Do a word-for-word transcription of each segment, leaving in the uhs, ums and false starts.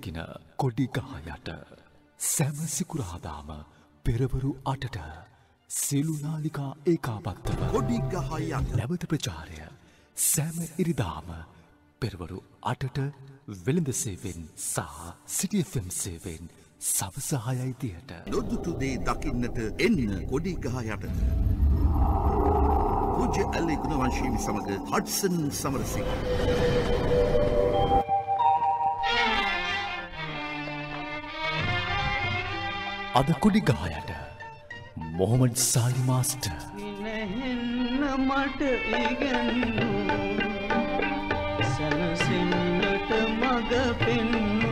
දකින කොඩි ගහ යට සෑම සිකුරාදාම පෙරවරු අටට සියලු නාලිකා ඒකාබද්ධව කොඩි ගහ යට නැවත ප්‍රචාරය සෑම ඉරිදාම පෙරවරු අටට වෙළඳ සේවෙන් සහ සිටි එෆ් එම් සේවෙන් සවස හයයි තිහට නොදුටු දේ දකින්නට එන්න කොඩි ගහ යටට. පූජ්‍ය ඇල්ලේ ගුණවංශී සමග හඩ්සන් සමරසිංහ. අද කොඩි ගහ යට මොහමඩ් සාලි මාස්ටර්. නැහෙන්න මට ඉගන්නු සැනසෙන්නට මග පෙන්නු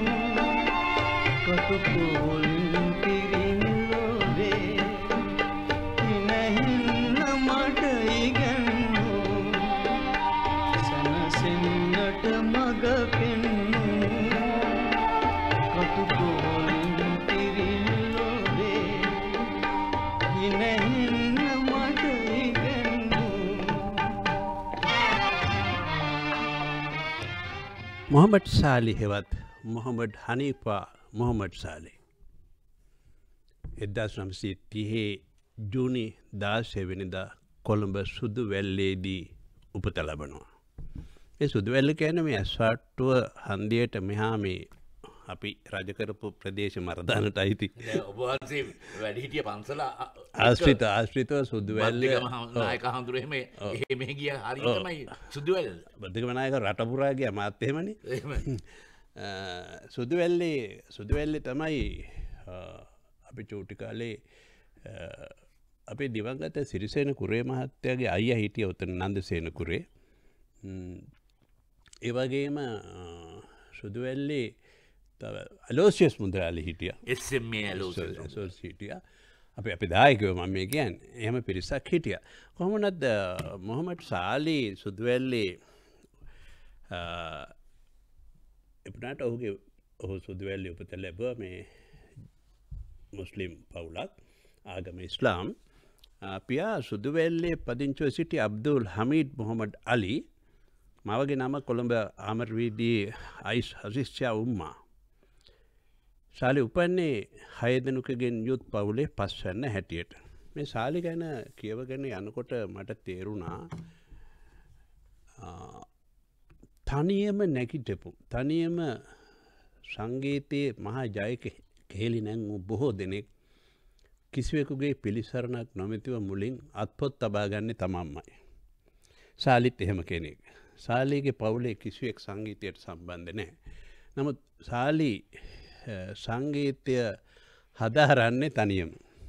කටුකෝලින් පිරින් ලෝවේ නැහෙන්න මට ඉගන්නු සැනසෙන්නට මග පෙන්නු කටුකෝලින් පිරින් ලෝවේ නැහෙන්න මට ඉගන්නු. මොහමඩ් සාලි හෙවත් මොහමඩ් හනීෆා මොහමඩ් සාලි එක්දාස් නවසිය තිහේ ජූනි දාසය වෙනිදා කොළඹ සුදුවැල්ලේදී උපත ලබනවා. ඒ සුදුවැල්ල කියන්නේ මේ ඇස්වාට්ටුව හන්දියට මෙහා මේ අපි රජ කරපු ප්‍රදේශ මරදානට අයිති. ඔබ වහන්සේ වැඩිහිටිය පන්සල ආශ්‍රිත ආශ්‍රිතව සුදුවැල්ල නායක හඳුර එහෙම එහෙම ගිය හරියටමයි සුදුවැල්ල. බද්දක නායක රට පුරා ගියා මාත් එහෙමනේ. සුදුවැල්ලේ සුදුවැල්ලේ තමයි අපි චූටි කාලේ අපේ දිවංගත සිරිසේන කුරේ මහත්තයාගේ අයියා හිටිය උතන නන්දසේන කුරේ. ඒ වගේම සුදුවැල්ලේ තව අලෝසියස් මුද්‍රාලි හිටියා. එස් එම් ඒ අලෝසියස් හිටියා. අපි අපි දායකයෝ මම මේ කියන්නේ. එහෙම පිරිසක් හිටියා. කොහොමද මොහමඩ් සාලි සුදුවැල්ලේ එපනාට ඔහුගේ ඔහු සුදුවැල්ලේ උපත ලැබුවා මේ මුස්ලිම් පවුලක් ආගම ඉස්ලාම්. පියා සුදුවැල්ලේ පදිංචිව සිටි අබ්දුල් හමීඩ් මොහමඩ් අලි මවගේ නම කොළඹ ආමරවීදී අයිස් හසිස්චා උම්මා. සාලි උපන්නේ හය දෙනෙකුගෙන් යුත් පවුලේ පස්වැන්න හැටියට. මේ සාලි ගැන කියවගෙන යනකොට මට තේරුණා තනියම නැගිටපු තනියම සංගීතයේ මහා ජය කෙහෙලි නැංගු බොහෝ දෙනෙක් කිසිවෙකුගේ පිළිසරණක් නොමැතිව මුලින් අත්පොත් තබා ගන්නේ තමන්මයි. සාලිත් එහෙම කෙනෙක්. සාලිගේ පවුලේ කිසිවෙක් සංගීතයට සම්බන්ධ නැහැ. නමුත් සාලි සංගීතය හදාරන්නේ තනියම.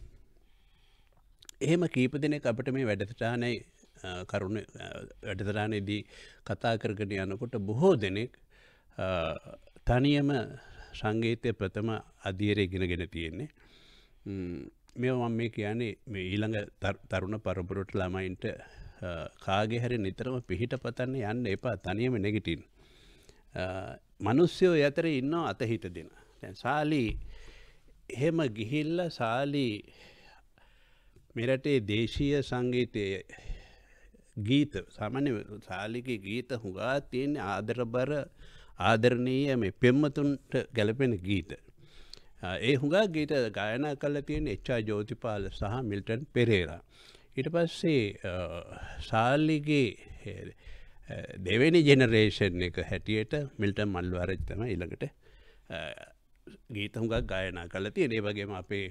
එහෙම කීප දෙනෙක් අපිට මේ වැඩසටහනේ කරුණ වැඩසටහනේදී කතා කරගෙන යනකොට බොහෝ දෙනෙක් තනියම සංගීතය ප්‍රථම අධීරය ඉගෙනගෙන තියෙන්නේ. මේවා මම මේ කියන්නේ මේ ඊළඟ තරුණ පරපුරට ළමයින්ට කාගේ හරි නිතරම පිහිට පතන්න යන්න එපා තනියම නැගිටින්න. මිනිස්සුયો යතරේ ඉන්නවා අතහිට දෙන. දැන් සාලි එහෙම ගිහිල්ලා සාලි මෙරටේ දේශීය සංගීතයේ ගීත සාමාන්‍ය සාලිගේ ගීත හුඟා තියෙන ආදරබර ආදරණීය මේ පෙම්වතුන්ට ගැලපෙන ගීත. ඒ හුඟා ගීත ගායනා කරලා තියෙන එච්.ආර්. ජෝතිපාල සහ මිල්ටන් පෙරේරා. ඊට පස්සේ සාලිගේ දෙවෙනි ජෙනරේෂන් එක හැටියට මිල්ටන් මල්වාරච්චි තමයි ඊළඟට ගීත හුඟක් ගායනා කරලා තියෙන. ඒ වගේම අපේ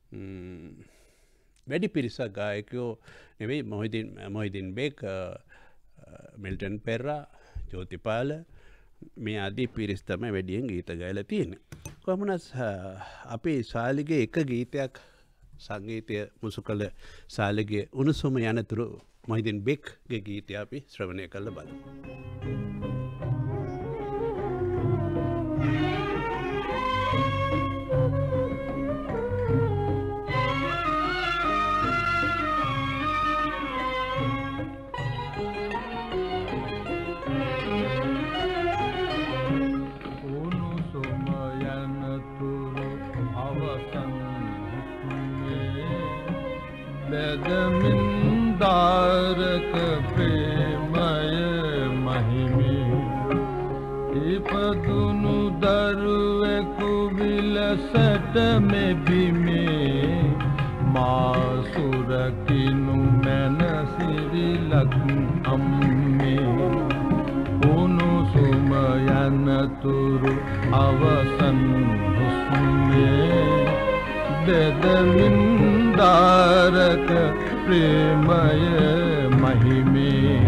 වැඩි පිරිසක් ගායකයෝ නෙවෙයි මොහිදින් මොහිදින් බේක් මිල්ටන් පෙරේරා ජෝතිපාල මේ ආදී පිරිස් තමයි වැඩියෙන් ගීත ගායලා තියෙන්නේ. කොහොමනස් අපේ සාලිගේ එක ගීතයක් සංගීතය මුසු කළ සාලිගේ උණුසුම යනතුරු මොහිදින් බේක්ගේ ගීතය අපි ශ්‍රවණය කරලා බලමු. बेदमिंदारक प्रेमय महिमे इपदुनु दरु දරුවෙකු විලසට මෙබිමේ මා සුරකිනු මැන සිරිලක් අම්මේ උණුසුම යනතුරු අවසන් හුස්මේ දෙදමින් දාරක ප්‍රේමය මහිමේ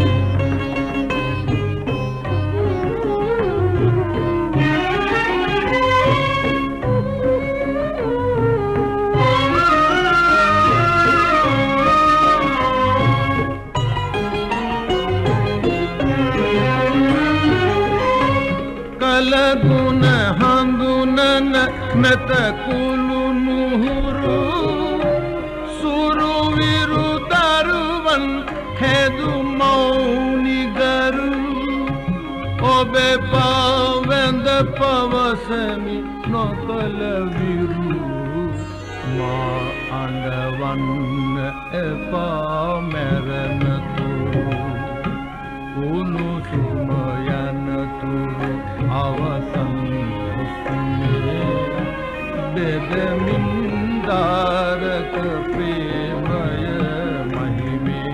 කලගුණ හඳුනන මෙත කුළු නුහුරු සුරු විරු දරුවන් හැදු මෞනිගරු ඔබේ පාවැඳ පවසමි නොකල විරු මා අඬවන්න එපා මැරෙනතුරු උණුසුම යනතුරු අවසන් හුස්මේ දෙදමින් දාරක ප්‍රේමය මහිමේ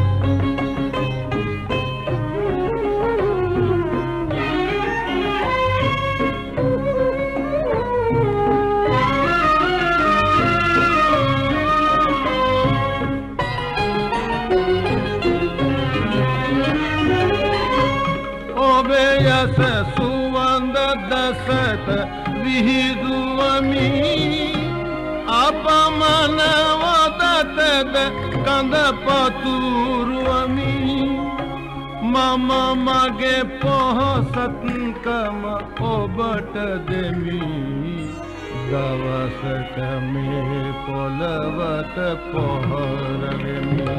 ඔබේ යස සුවඳ දසත විහිදුවමි අපමණ වදතද කඳ පතුරුවමි මම මගේ පොහොසත්කම ඔබට දෙමි දවසක මේ පොළවට පොහොර වෙමි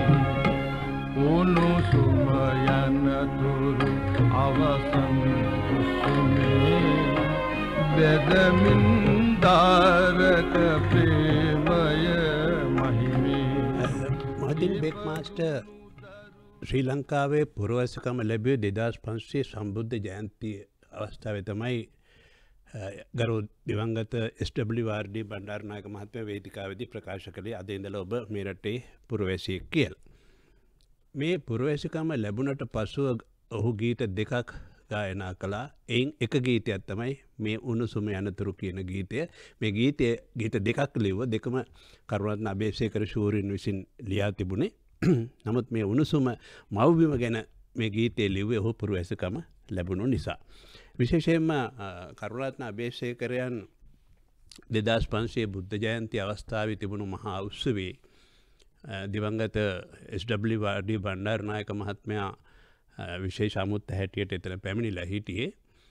උණුසුම යනතුරු අවසන් හුස්මේ දෙදමින් දාරක ප්‍රේමය මහිමේ මහිදින් බෙක් මාස්ටර් ශ්‍රී ලංකාවේ පුරවැසිකම ලැබුවේ දෙදහස් පන්සිය සම්බුද්ධ ජයන්ති අවස්ථාවේ තමයි ගරු දිවංගත S W R D Bandaranaike මහත්මයා වේදිකාවේදී ප්‍රකාශ කළේ අද ඉඳලා ඔබ මේ රටේ පුරවැසියෙක් කියලා. මේ පුරවැසිකම ලැබුණට පසුව ඔහු ගීත දෙකක් ගායනා කළා. එයින් එක ගීතයක් තමයි මේ උණුසුම යනතුරු කියන ගීතය. මේ ගීතය ගීත දෙකක් ලිව්ව දෙකම කරුණාරත්න අබේසේකර ශූරින් විසින් ලියා තිබුණේ. නමුත් මේ උණුසුම මව්බිම ගැන මේ ගීතය ලිව්වේ ඔහු පුරවැසිකම ලැබුණු නිසා. විශේෂයෙන්ම කරුණාරත්න අබේසේකරයන් දෙදහස් පන්සිය බුද්ධ ජයන්ති අවස්ථාවේ තිබුණු මහා උත්සවයේ දිවංගත S W R D Bandaranaike මහත්මයා විශේෂ අමුත්ත හැටියට එතන පැමිණිලා හිටියේ.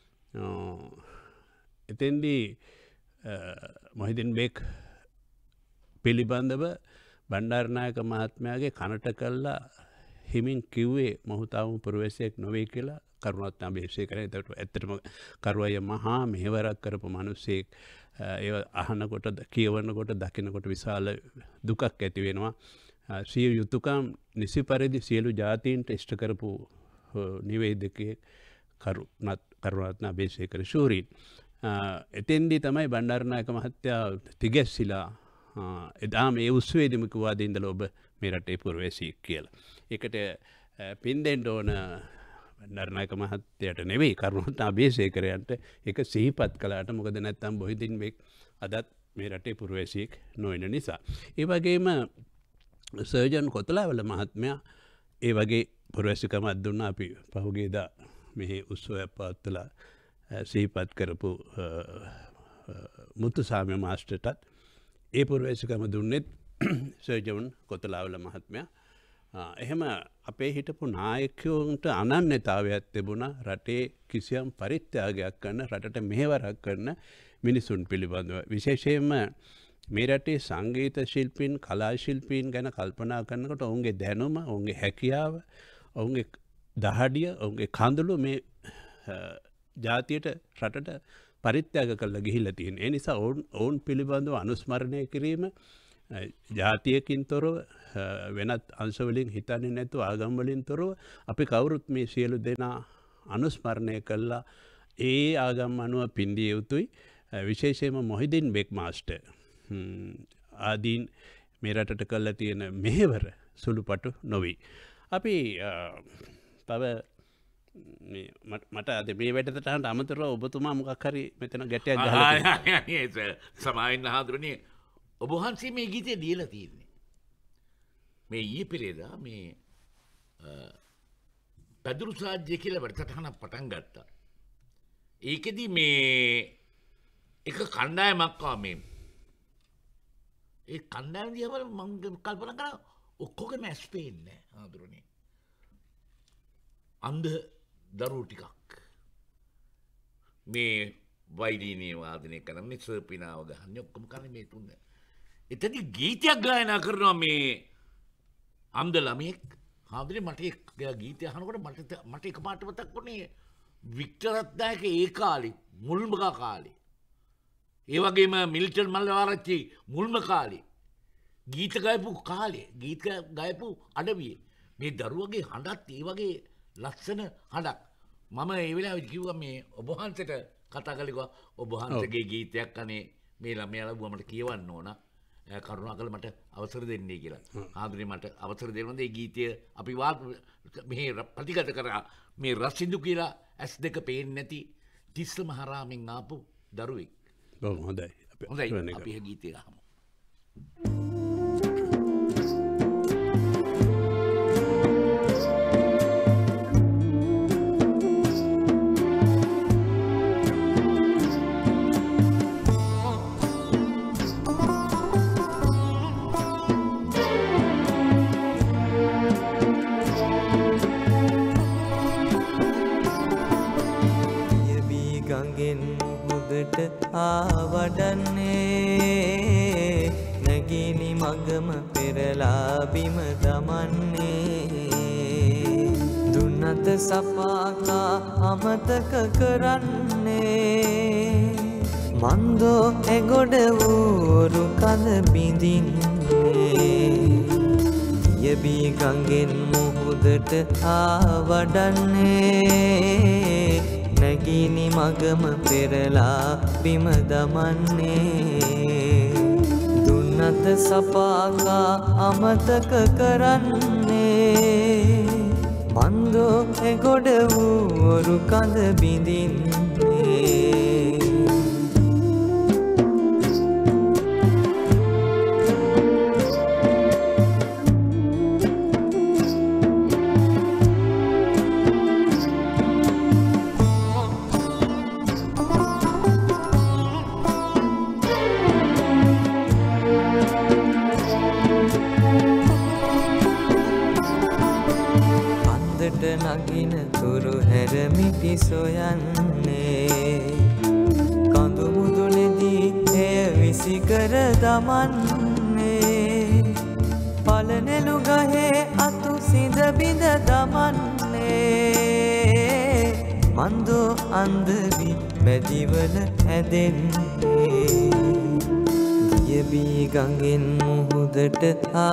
එතෙන්දී මොහිදින් බෙක් පිළිබඳව බණ්ඩාරනායක මහත්මයාගේ කනට කළා හිමින් කිව්වේ මොහු තාම පුරවැසියෙක් නොවේ කියලා කරුණාරත්න අබේසේකර. එතකොට ඇත්තටම කරුවය මහා මෙහෙවරක් කරපු මිනිසෙක්. ඒ අහනකොට කියවනකොට දකිනකොට විශාල දුකක් ඇති වෙනවා. සියලු යුතුයකම් නිසි පරිදි සියලු ජාතීන්ට ඉෂ්ට කරපු නිවේදකයෙක් කරුණාරත්න අබේසේකර ශූරින්. එතෙන්දී තමයි බණ්ඩාරනායක මහත්තයා තිගැස්සිලා එදාම ඒ උත්සවයේදීම කිව්වා අද ඉඳලා ඔබ මේ රටේ පුරවැසියෙක් කියලා. ඒකට පින් දෙන්න ඕන බණ්ඩාරනායක මහත්තයාට නෙවෙයි කරුණාරත්න අබේසේකරයන්ට ඒක සිහිපත් කළාට. මොකද නැත්තම් මොහිදින් බෙක් අදත් මේ රටේ පුරවැසියෙක් නොවන නිසා. ඒ වගේම සර්ජන් කොතලාවල මහත්මයා ඒ වගේ පුරවැසිකමක් දුන්නා. අපි පහුගියදා මෙහි උත්සවයක් පවත්වලා සිහිපත් කරපු මුතුසාමි මාස්ටර්ටත් ඒ පුරවැසිකම දුන්නෙත් සර්ජන් කොතලාවල මහත්මයා. එහෙම අපේ හිටපු නායකයන්ට අනන්‍යතාවයක් තිබුණා රටේ කිසියම් පරිත්‍යාගයක් කරන රටට මෙහෙවරක් කරන මිනිසුන් පිළිබඳව. විශේෂයෙන්ම මේ රටේ සංගීත ශිල්පීන් කලා ශිල්පීන් ගැන කල්පනා කරනකොට ඔවුන්ගේ දැනුම ඔවුන්ගේ හැකියාව ඔවුන්ගේ දහඩිය ඔවුන්ගේ කඳුළු මේ ජාතියට රටට පරිත්‍යාග කරලා ගිහිල්ලා තියෙන. ඒ නිසා ඔවුන් ඔවුන් පිළිබඳව අනුස්මරණය කිරීම ජාතියකින් තොරව වෙනත් අංශවලින් හිතන්නේ නැතුව ආගම් වලින් තොරව අපි කවුරුත් මේ සියලු දෙනා අනුස්මරණය කළා. ඒ ආගම් අනුව පින්දිය යුතුයි. විශේෂයෙන්ම මොහිදින් බෙක් මාස්ටර් ආදීන් මේ රටට කරලා තියෙන මෙහෙවර සුළුපටු නොවේ. අපි තව මට අද මේ වැඩසටහනට අමතරව ඔබතුමා මොකක් හරි මෙතන ගැටයක් ගහලා සමාවෙන්න හාමුදුරනේ ඔබ වහන්සේ මේ ගීතය ලියලා තියෙන්නේ. මේ ඊයේ පෙරේදා මේ පැදුරු සාජ්‍ය කියලා වැඩසටහනක් පටන් ගත්තා. ඒකෙදි මේ එක කණ්ඩායමක් ආවා මේ. ඒ කණ්ඩායම දිහා මම කල්පනා කරා ඔක්කොගේම ඇස් පේන්නේ නැහැ හාමුදුරනේ. අන්ධ දරුවෝ ටිකක් මේ වයිඩීනේ වාදනය කරන්නේ සර්පිනාව ගහන්නේ ඔක්කොම කරන්නේ මේ තුන. එතනදි ගීතයක් ගායනා කරනවා මේ අන්ධ ළමයෙක්. හාමුදුරනේ මට ඒ ගීතය අහනකොට මට මට එකපාරට මතක් වුණේ වික්ටර් රත්නායක ඒ කාලේ මුල්ම කාලේ. ඒ වගේම මිල්ටන් මල්ලවාරච්චි මුල්ම කාලේ ගීත ගායපු කාලේ ගීත ගායපු අඩවියේ මේ දරුවගේ හඬත් ඒ වගේ ලස්සන හඬක්. මම ඒ වෙලාවෙදි කිව්වා මේ ඔබ වහන්සේට කතා කළේ ඔබ වහන්සේගේ ගීතයක් අනේ මේ ළමයා ලැබුවා මට කියවන්න ඕන. කරුණාකරලා මට අවසර දෙන්නේ කියලා. ආන්දරේ මට අවසර දෙනවද මේ ගීතය අපි මේ ප්‍රතිගත කරා මේ රසින්දු කියලා ඇස් දෙක පේන්නේ නැති තිස්ස මහරාමෙන් ආපු දරුවෙක්. බොහොම හොඳයි. හොඳයි අපි මේ ගීතය අහමු. ආවඩන්නේ නැගිනි මගම පෙරලා බිම දමන්නේ දුන්නත සපාකා අමතක කරන්නේ මන්දෝ එගොඩ වූරු කඳ බිඳින්නේ යබී ගංගෙන් මුහුදට ආවඩන්නේ නැගිනි මගම පෙරලා බිම දමන්නේ දුන්නත සපාකා අමතක කරන්නේ මන්දෝ එගොඩ වූරු කඳ බිඳින්නේ නගින තුරු හැරමිටි සොයන්නේ කඳු මුදුනේදී එය විසිකර දමන්නේ පලනෙලු ගහේ අතු සිඳ බිඳ දමන්නේ මන්දෝ අන්දවි මැදිවල ඇදෙන්නේ දියබී ගඟෙන් මුහුදට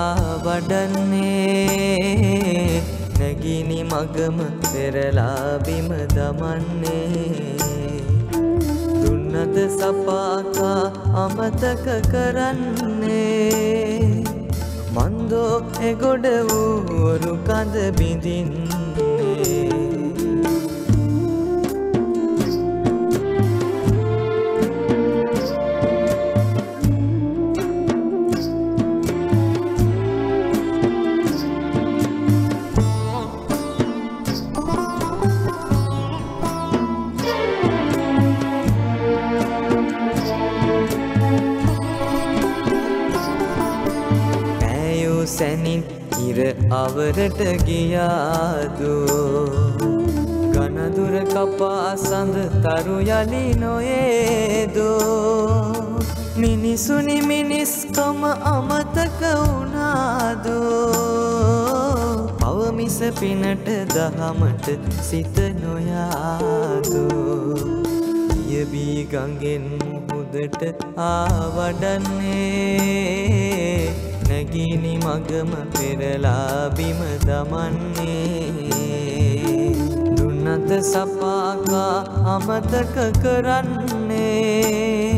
ආවඩන්නේ නැගිනි මගම පෙරලා බිම දමන්නේ දුන්නත සපාකා අමතක කරන්නේ මන්දෝ එගොඩ වූරු කඳ බිඳින්නේ සැනින් ඉර අවරට ගියාදු ගනදුර කපා සඳ තරු යලි නොයේදු මිනිසුනි මිනිස්කම අමතක වුණාදු පවමිස පිනට දහමට සිත නොයාදු යබී ගඟෙන් මුහුදට ආවඩන්නේ නැගිනි මගම පෙරලා බිම දමන්නේ දුන්නත සපාකා අමතක කරන්නේ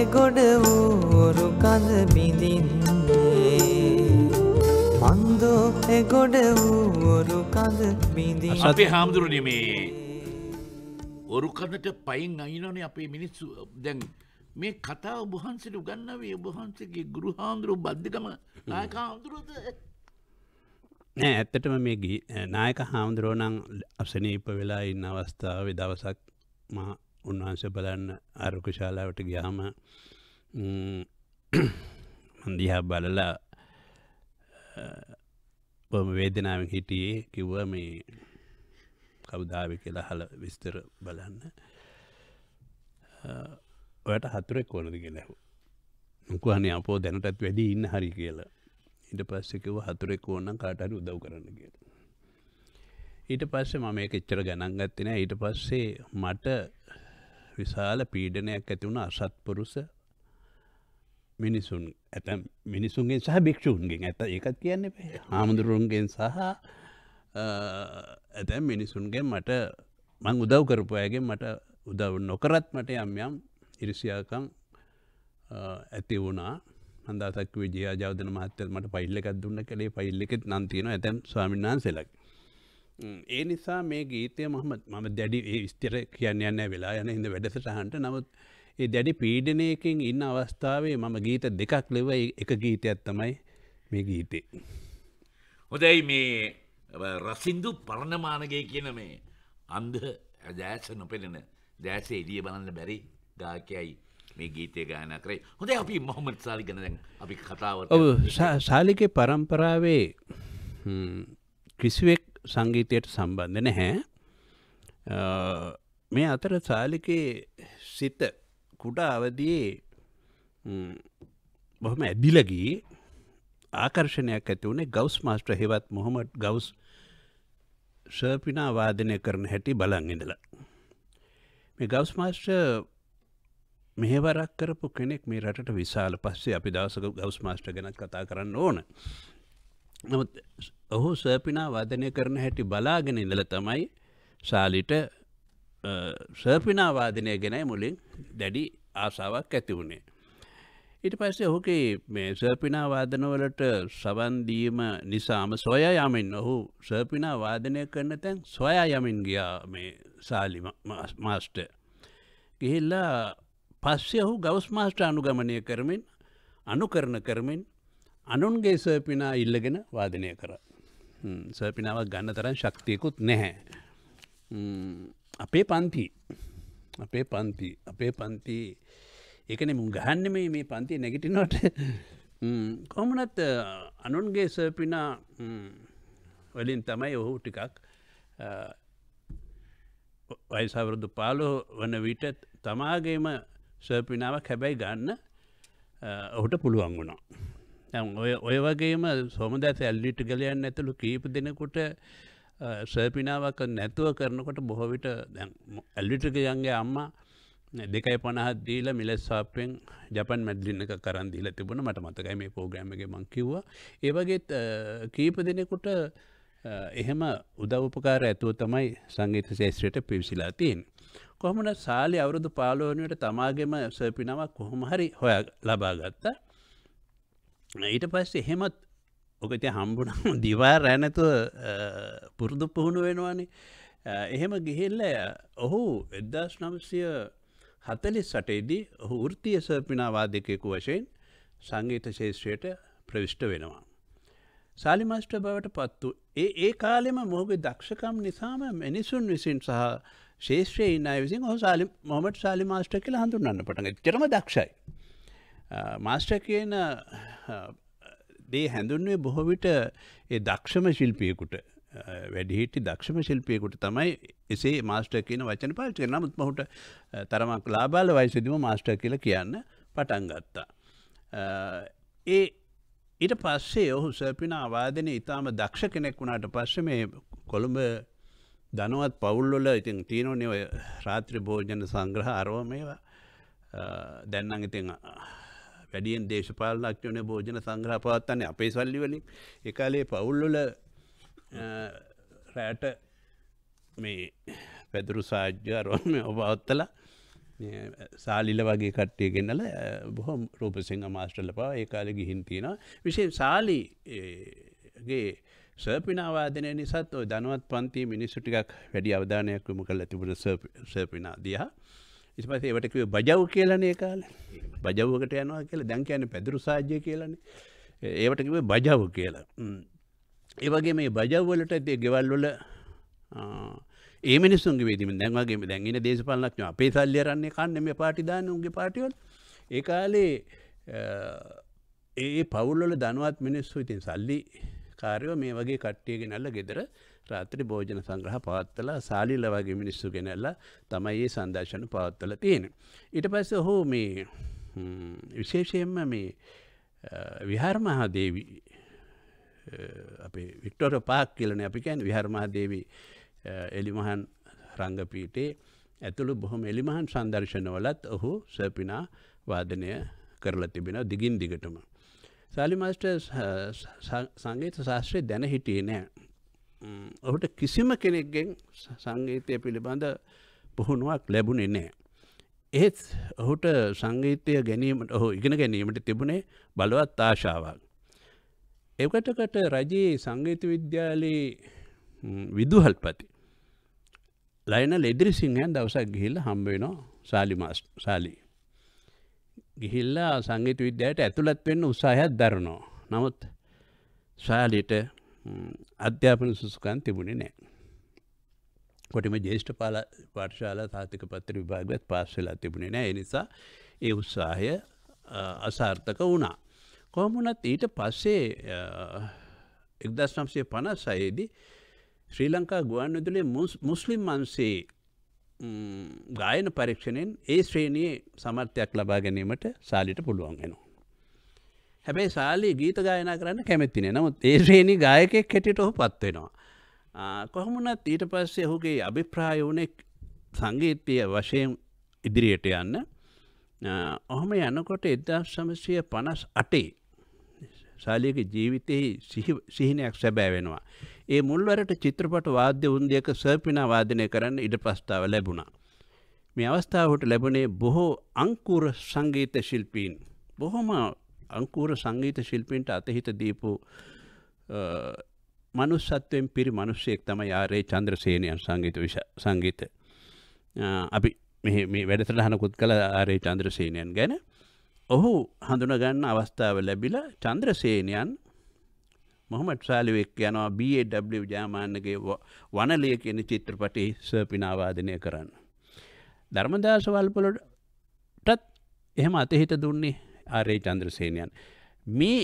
එගොඩ ඌරු කඳ බිඳින්නේ මන්දෝ එගොඩ ඌරු කඳ බිඳින්නේ අපේ හාමුදුරුවනේ මේ ඔරු කඳට පයින් අයිනෝනේ අපේ මිනිස්සු දැන් මේ කතාව ඔබවහන්සේට උගන්වන්නේ ඔබවහන්සේගේ ගුරු හාමුදුරුවෝ බද්දකම නායක හාමුදුරුවෝද නෑ ඇත්තටම මේ නායක හාමුදුරුවෝ නම් අසනීප වෙලා ඉන්න අවස්ථාවේ දවසක් මා උන්වහන්සේ බලන්න ආරෝග්‍ය ශාලාවට ගියාම මම දිහා බලලා බොහොම වේදනාවෙන් හිටියේ කිව්වා මේ කවුද ආවේ කියලා අහලා විස්තර බලන්න ඔයාට හතුරෙක් ඕනද කියලා ඇහුවා. මම කිව්වා අපෝ දැනටත් වැඩි ඉන්න හරි කියලා. ඊට පස්සේ කිව්වා හතුරෙක් ඕන නම් කාට හරි උදව් කරන්න කියලා. ඊට පස්සේ මම මේක එච්චර ගණන් ගත්තේ නෑ. ඊට පස්සේ මට විශාල පීඩනයක් ඇති වුණා අසත්පුරුෂ මිනිසුන් ඇතම් මිනිසුන්ගෙන් සහ භික්ෂූන්ගෙන්. ඇත්ත ඒකත් කියන්නේ බෑ. හාමුදුරුවන්ගෙන් සහ ඇතම් මිනිසුන්ගෙන් මට මං උදව් කරපු අයගෙන් මට උදව් නොකරත් මට යම් යම් ඉරිසියාකම් ඇති වුණා. හන්දාසක් විජය ජයවර්ධන මහත්තයා මට ෆයිල් එකක් දුන්න කලේ ෆයිල් එකෙත් නම් තියෙනවා ඇතම් ස්වාමීන් වහන්සේලාගේ. ඒ නිසා මේ ගීතය මම මම දැඩි ඒ විස්තර කියන්නේ නැහැ වෙලා යන හින්දා වැඩසටහනට. නමුත් ඒ දැඩි පීඩනයකින් ඉන්න අවස්ථාවේ මම ගීත දෙකක් ලිව්වා. එක ගීතයක් තමයි මේ ගීතේ. හොඳයි මේ රසින්දු පරණමානගේ කියන මේ අන්ධ දැස නොපෙනෙන දැස එළිය බලන්න බැරි ගායකයයි මේ ගීතය ගායනා කරේ. හොඳයි අපි මොහොමඩ් සාලි ගැන දැන් අපි කතාවට ඔව් සාලිගේ පරම්පරාවේ කිසිවෙක් සංගීතයට සම්බන්ධ නැහැ. මේ අතර සාලිගේ සිත කුඩා අවදියේ බොහොම ඇදිලා ගියේ ආකර්ෂණයක් ඇති වුණේ ගවුස් මාස්ටර් හෙවත් මොහොමඩ් ගවුස් ශර්පිනා වාදනය කරන හැටි බලන් ඉඳලා. මේ ගවුස් මාස්ටර් මෙහෙවරක් කරපු කෙනෙක් මේ රටට විශාල. පස්සේ අපි දවසක ගවුස් මාස්ටර් ගැන කතා කරන්න ඕන. නමුත් ඔහු ශර්පිනා වාදනය කරන හැටි බලාගෙන ඉඳලා තමයි ශාලිට ශර්පිනා වාදනය ගැන මුලින් දැඩි ආසාවක් ඇති වුණේ. ඊට පස්සේ ඔහුගේ මේ ශර්පිනා වාදනවලට සවන් දීම නිසාම සොයා යමින් ඔහු ශර්පිනා වාදනය කරන තැන් සොයා යමින් ගියා මේ ශාලි මාස්ටර්. ගිහිල්ලා පස්සේ ඔහු ගවුස් මාස්ටර් අනුගමනය කරමින් අනුකරණ කරමින් අනුන්ගේ ශර්පිනා ඉල්ලගෙන වාදනය කරා. ශර්පිනාවක් ගන්න තරම් ශක්තියකුත් නැහැ. අපේ පන්ති අපේ පන්ති අපේ පන්ති ඒකනේ මුන් ගහන්නේ මේ මේ පන්ති නැගිටිනවට කොහොමනත් අනුන්ගේ ශර්පිනා වලින් තමයි ඔහු ටිකක් වයස අවුරුදු පහළොව වන විට තමාගේම ශර්පිනාවක් හැබැයි ගන්න ඔහුට පුළුවන් වුණා. ඔය ඔය වගේම සෝමදාස ඇල්ලිට ගලයන් ඇතුළු කීප දෙනෙකුට ශර්පිනාවක් නැතුව කරනකොට බොහෝ විට දැන් ඇල්ලිට ගයන්ගේ අම්මා දෙකයි පනහක් දීලා මිලස් සාප්පෙන් ජපන් මැඩ්ලින් එක කරන් දීලා තිබුණා. මට මතකයි මේ ප්‍රෝග්‍රෑම් එකේ මම කිව්වා. ඒ වගේත් කීප දෙනෙකුට එහෙම උදව් උපකාර ඇතුව තමයි සංගීත ශාස්ත්‍රයට පිවිසිලා තියෙන්නේ. කොහොමද සාලි අවුරුදු පහළොව වෙනුවට තමාගේම ශර්පිනාවක් කොහොම හරි හොයා ලබා ගත්තා. ඊට පස්සේ එහෙමත් ඔක ඉතින් හම්බුනම දිවා රැ නැතුව පුරුදු පුහුණු වෙනවානේ. එහෙම ගිහිල්ලා ඔහු එක්දාස් නවසිය හතළිස් අටේ දී ඔහු වෘත්තීය ශර්පිනා වාදකයෙකු වශයෙන් සංගීත ශාස්ත්‍රයට ප්‍රවිෂ්ඨ වෙනවා. සාලි මාස්ටර් බවට පත් වූ ඒ ඒ කාලෙම මොහුගේ දක්ෂකම් නිසාම මිනිසුන් විසින් සහ ශාස්ත්‍රයේ ඉන්න අය විසින් ඔහු සාලි මොහොමඩ් සාලි මාස්ටර් කියලා හඳුන්වන්න පටන් ගත්තා. එච්චරම දක්ෂයි. මාස්ටර් කියන දේ හැඳුන්වන්නේ බොහෝ විට ඒ දක්ෂම ශිල්පියෙකුට වැඩිහිටි දක්ෂම ශිල්පියෙකුට තමයි එසේ මාස්ටර් කියන වචන පාවිච්චි කරන්නේ. නමුත් මොහුට තරමක් ලාබාල වයසේදීම මාස්ටර් කියලා කියන්න පටන් ගත්තා. ඒ ඊට පස්සේ ඔහු ශර්පිනා වාදනයේ ඉතාම දක්ෂ කෙනෙක් වුණාට පස්සේ මේ කොළඹ ධනවත් පවුල්වල ඉතින් තියෙනෝනේ ඔය රාත්‍රී භෝජන සංග්‍රහ අරව මේවා. දැන් නම් ඉතින් වැඩියෙන් දේශපාලනඥයෝ භෝජන සංග්‍රහ පවත්වන්නේ අපේ සල්ලි වලින්. ඒ කාලේ පවුල්වල රැට මේ පැදුරු සාජ්‍ය අරව මේ පවත්වලා සාලිල වගේ කට්ටිය ගෙන්නල බොහොම රූපසිංහ මාස්ටර්ලා පවා ඒ කාලේ ගිහින් තියෙනවා. විශේෂ සාලිගේ සර්පිනා වාදනය නිසාත් ඔය ධනවත් පන්තියේ මිනිස්සු ටිකක් වැඩි අවධානයක් යොමු කරලා තිබුණ සර්පිනා දිහා. ඊට පස්සේ ඒවට කිව්වේ බජව් කියලානේ ඒ කාලේ. බජව්වකට යනවා කියලා දැන් කියන්නේ පැදුරු සාජ්‍ය කියලානේ. ඒවට කිව්වේ බජව් කියලා. ඒ වගේ මේ බජව් වලට ඒ ගෙවල් වල ඒ මිනිස්සුන්ගේ වේදීම දැන් වගේ දැන් ඉන්නේ දේශපාලනඥයෝ අපේ සල්ලි අරන්නේ කන්නේ මේ පාටි දාන්නේ උන්ගේ පාටි වල. ඒ කාලේ ඒ පවුල් වල ධනවත් මිනිස්සු ඉතින් සල්ලි කාර්යෝ මේ වගේ කට්ටිය ගෙනල්ලා ගෙදර රාත්‍රී භෝජන සංග්‍රහ පවත්වලා සාලිල වගේ මිනිස්සු ගෙනල්ලා තමයි මේ සංදර්ශන පවත්වලා තියෙන්නේ. ඊට පස්සේ ඔහු මේ විශේෂයෙන්ම මේ විහාර මහදේවි අපේ වික්ටෝරියා පාක් කියලානේ අපි කියන්නේ විහාර මහදේවි එලිමහන් රංගපීඨයේ ඇතුළු බොහොම එලිමහන් සංදර්ශනවලත් ඔහු සර්පිනා වාදනය කරලා තිබෙනවා දිගින් දිගටම. සාලි මාස්ටර් සංගීත ශාස්ත්‍රය දැන හිටියේ නෑ. ඔහුට කිසිම කෙනෙක්ගෙන් සංගීතය පිළිබඳ පුහුණුවක් ලැබුණේ නෑ. එහෙත් ඔහුට සංගීතය ගැනීමට ඔහු ඉගෙන ගැනීමට තිබුණේ බලවත් ආශාවක්. ඒකටකට රජයේ සංගීත විද්‍යාලයේ විදුහල්පති ලයනල් එදිරිසිංහයන් දවසක් ගිහිල්ලා හම්බ වෙනවා සාලි මාස්ටර් සාලි. ගිහිල්ලා සංගීත විද්‍යාලයට ඇතුළත් වෙන්න උත්සාහයක් දරනවා. නමුත් සාලිට අධ්‍යාපන සුසුකම් තිබුණේ නැහැ. කොටිම ජ්‍යෙෂ්ඨ පාඨශාලා සාහිත්‍ය පත්‍ර විභාගවත් පාස් වෙලා තිබුණේ නැහැ. ඒ නිසා ඒ උත්සාහය අසාර්ථක වුණා. කොහොම වුණත් ඊට පස්සේ එක්දහස් නවසිය පනස් හය දී ශ්‍රී ලංකා ගුවන්විදුලියේ මුස්ලිම් අංශයේ ගායන පරීක්ෂණයෙන් ඒ ශ්‍රේණියේ සමර්ථයක් ලබා ගැනීමට සාලිට පුළුවන් වෙනවා. හැබැයි සාලි ගීත ගායනා කරන්න කැමති නෑ. නමුත් ඒ ශ්‍රේණි ගායකයෙක් හැටියට ඔහු පත් වෙනවා. කොහොම වුණත් ඊට පස්සේ ඔහුගේ අභිප්‍රාය වුණේ සංගීතීය වශයෙන් ඉදිරියට යන්න. ඔහොම යනකොට එක්දහස් නවසිය පනස් අටේ සාලිගේ ජීවිතයේ සිහිනයක් සැබෑ වෙනවා. ඒ මුල්වරට චිත්‍රපට වාද්‍ය වෘන්දයක සර්පිනා වාදනය කරන්න ඉඩ ප්‍රස්තාව ලැබුණා. මේ අවස්ථාවට ලැබුණේ බොහෝ අංකුර සංගීත ශිල්පීන්. බොහොම අංකුර සංගීත ශිල්පීන්ට අතහිත දීපු මනුස්සත්වයෙන් පිරි මිනිසෙක් තමයි ආර්.ඒ. චන්ද්‍රසේනයන් සංගීත සංගීත. අපි මේ මේ වැඩසටහනකුත් කළ ආර්.ඒ. චන්ද්‍රසේනයන් ගැන. ඔහු හඳුනා ගන්න අවස්ථාව ලැබිලා චන්ද්‍රසේනයන් මොහමඩ් සාලිව එක්ක යනවා බී ඒ ඩබ්ලිව් ජයමාන්නගේ වනලය කියන චිත්‍රපටයේ සර්පිනා වාදනය කරන්න. ධර්මදාස වල්පොලටත් එහෙම අතහිත දුන්නේ ආර්.ඒ. චන්ද්‍රසේනයන්. මේ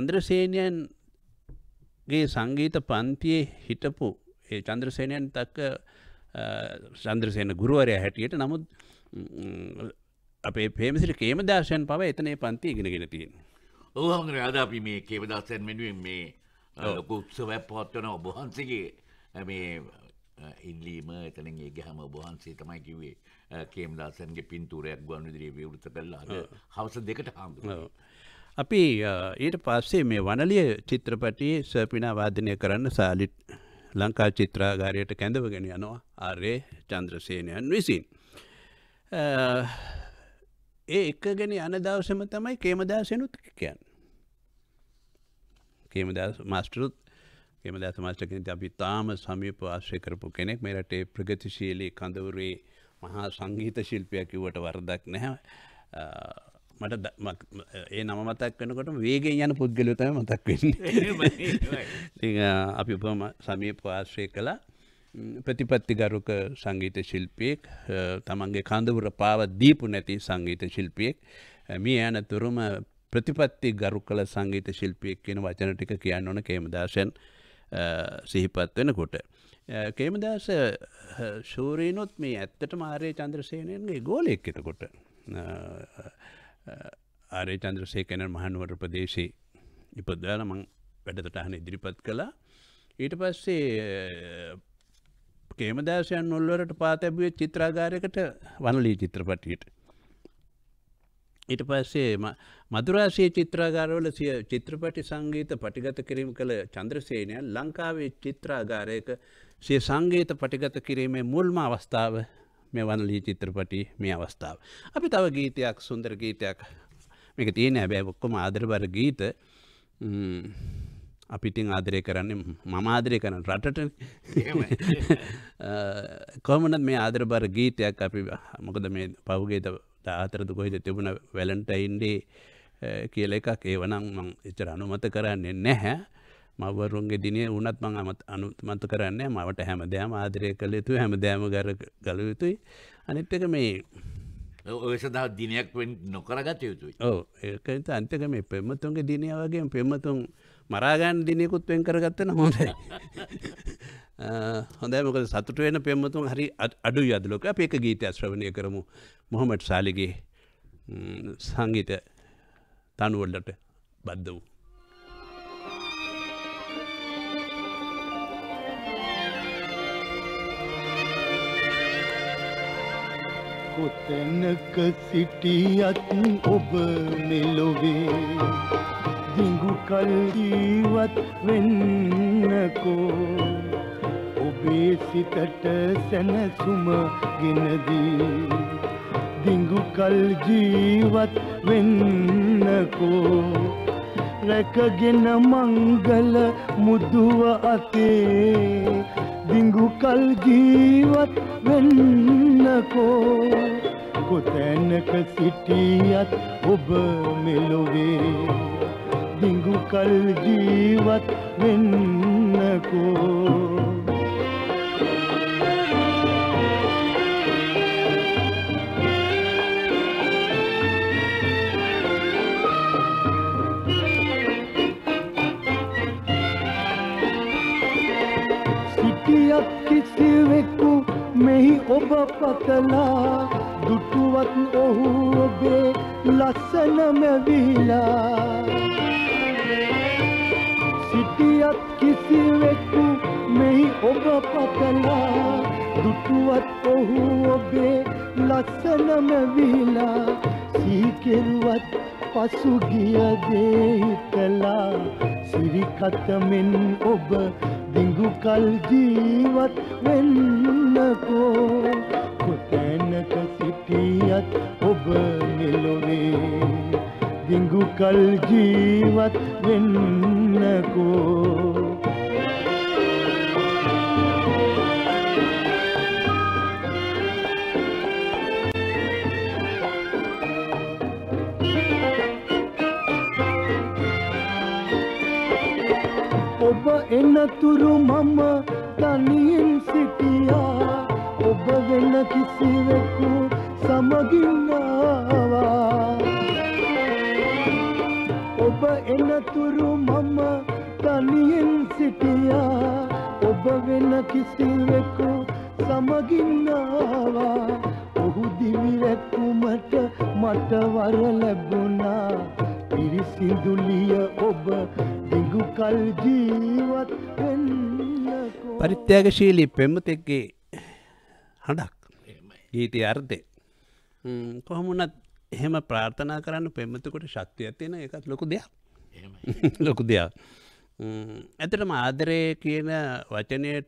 චන්ද්‍රසේනයන්ගේ සංගීත පන්තියේ හිටපු ඒ චන්ද්‍රසේනයන් තක්ක චන්ද්‍රසේන ගුරුවරයා හැටියට නමුත් අපේ ප්‍රේමසිරි කේමදාසයන් පවා එතන ඒ පන්ති ඉගෙනගෙන තියෙනවා. ඔව් හංගනේ අද අපි මේ කේමදාසයන් වෙනුවෙන් මේ ලොකු උත්සවයක් පවත්වන ඔබ වහන්සේගේ මේ ඉල්ලීම එතනින් ඒ ගහම ඔබ වහන්සේ තමයි කිව්වේ කේමදාසයන්ගේ පින්තූරයක් ගුවන්විදුලියේ විවෘත කළා අද හවස දෙකට හම්බුනේ. අපි ඊට පස්සේ මේ වනලිය චිත්‍රපටයේ සර්පිනා වාදනය කරන්න සාලි ලංකා චිත්‍රාගාරයට කැඳවගෙන යනවා ආර්.ඒ. චන්ද්‍රසේනයන් විසින්. ඒ එකගෙන යන දවසම තමයි කේමදාසයනුත් කියන්නේ. කේමදාස මාස්ටරුත් කේමදාස මාස්ටර් කෙනෙක් අපි තාම සමීපව ආශ්‍රය කරපු කෙනෙක්. මේ රටේ ප්‍රගතිශීලී කඳවුරේ මහා සංගීත ශිල්පියා කිව්වට වරදක් නැහැ. මට ඒ නම මතක් වෙනකොට වේගෙන් යන පුද්ගලයෝ තමයි මතක් වෙන්නේ. ඉතින් අපි බොහොම සමීපව ආශ්‍රය කළා. ප්‍රතිපත්තිගරුක සංගීත ශිල්පියෙක්, තමන්ගේ කඳවුර පාව දීපු නැති සංගීත ශිල්පියෙක්. මේ යනතුරුම ප්‍රතිපත්තිගරුක සංගීත ශිල්පියෙක් කියන වචන ටික කියන්න ඕන කේමදාසයන් සිහිපත් වෙනකොට. කේමදාස ශූරීනොත් මේ ඇත්තටම ආර්.ඒ. චන්ද්‍රසේනයන්ගේ ගෝලයෙක් එතකොට. ආර්.ඒ. චන්ද්‍රසේකරන් මහනුවර ප්‍රදේශයේ ඉපදලා මම වැඩසටහන ඉදිරිපත් කළා. ඊට පස්සේ කේමදාසයන් උල්වරට පා තැබුවේ චිත්‍රාගාරයකට වනලී චිත්‍රපටියට. ඊට පස්සේ මදුරාසියේ චිත්‍රාගාරවල සිය චිත්‍රපටි සංගීත පටිගත කිරීම කළ චන්ද්‍රසේනයන් ලංකාවේ චිත්‍රාගාරයක සිය සංගීත පටිගත කිරීමේ මුල්ම අවස්ථාව මේ වනලී චිත්‍රපටි මේ අවස්ථාව. අපි තව ගීතයක් සුන්දර ගීතයක් මේක තියෙන හැබැයි ඔක්කොම ආදරබර ගීත අපිටින් ආදරය කරන්නේ මම ආදරය කරන රටට කොහොමද මේ ආදරබර ගීතයක් අපි මොකද මේ පහුගිය දාහතරද කොහෙද තිබුණ වැලන්ටයින් ඩේ කියලා එකක් ඒවනම් මම එච්චර අනුමත කරන්නේ නැහැ. මවරුන්ගේ දිනේ වුණත් මම අනුමත කරන්නේ මවට හැමදාම ආදරය කළ යුතුයි හැමදාම ගර ගල යුතුයි. අනිත් එක මේ ඔය සදා දිනයක් වෙන් නොකරගත යුතුයි. ඔව් ඒක නිසා අන්තික මේ පෙම්මතුන්ගේ දිනය වගේම පෙම්මතුන් මරා ගන්න දිනයකුත් වෙන් කරගත්තා නම් හොඳයි. හොඳයි මොකද සතුට වෙන පෙම්මතුන් හරි අඩුයි අද ලෝකේ. අපි එක ගීතයක් ශ්‍රවණය කරමු. මොහමඩ් සාලිගේ සංගීත තනුවලට බද්ධ වූ කොතැනක සිටියත් ඔබ මෙලොවේ දිඟු කල් ජීවත් වෙන්නකෝ ඔබේ සිතට සැනසුම ගෙනදී දිඟු කල් ජීවත් වෙන්නකෝ රැකගෙන මංගල මුදුව අතේ දිඟු කල් ජීවත් වෙන්නකෝ කොතැනක සිටියත් ඔබ මෙලොවේ දිඟු කල් ජීවත් වෙන්නකෝ සිටියත් කිසිවෙකු මෙහි ඔබ පතලා දුටුවත් ඔහු ඔබේ ලස්සන මැවිලා සිටියත් කිසිවෙකු මෙහි ඔබ පතලා දුටුවත් ඔහු ඔබේ ලස්සන මැවිලා සීකෙරුවත් පසුගිය දේ හිතලා සිරිකතමින් ඔබ දිඟු කල් ජීවත් වෙන්නකෝ කොතැනක සිටියත් ඔබ මෙලොවේ දිඟු කල් ජීවත් වෙන්නකෝ ඔබ එනතුරු මම තනියෙන් සිටියා ඔබ වෙන කිසිවෙකු සමගින් ආවා ඔබ එනතුරු මම තනියෙන් සිටියා ඔබ වෙන කිසිවෙකු සමගින් ආවා ඔහු දිවි රැකුමට මට වර ලැබුණා පිරිසිදුලිය ඔබ දිඟු කල් ජීවත් වෙන්නකෝ පරිත්‍යාගශීලී පෙම්වතෙක්ගේ හඬක් ගීතය අර්ථය කොහොමුණත් එහෙම ප්‍රාර්ථනා කරන්න පෙම්වතෙකුට ශක්තියක් තියෙන එකත් ලොකු දෙයක් ලොකු දෙයක් ඇත්තටම ආදරය කියන වචනයට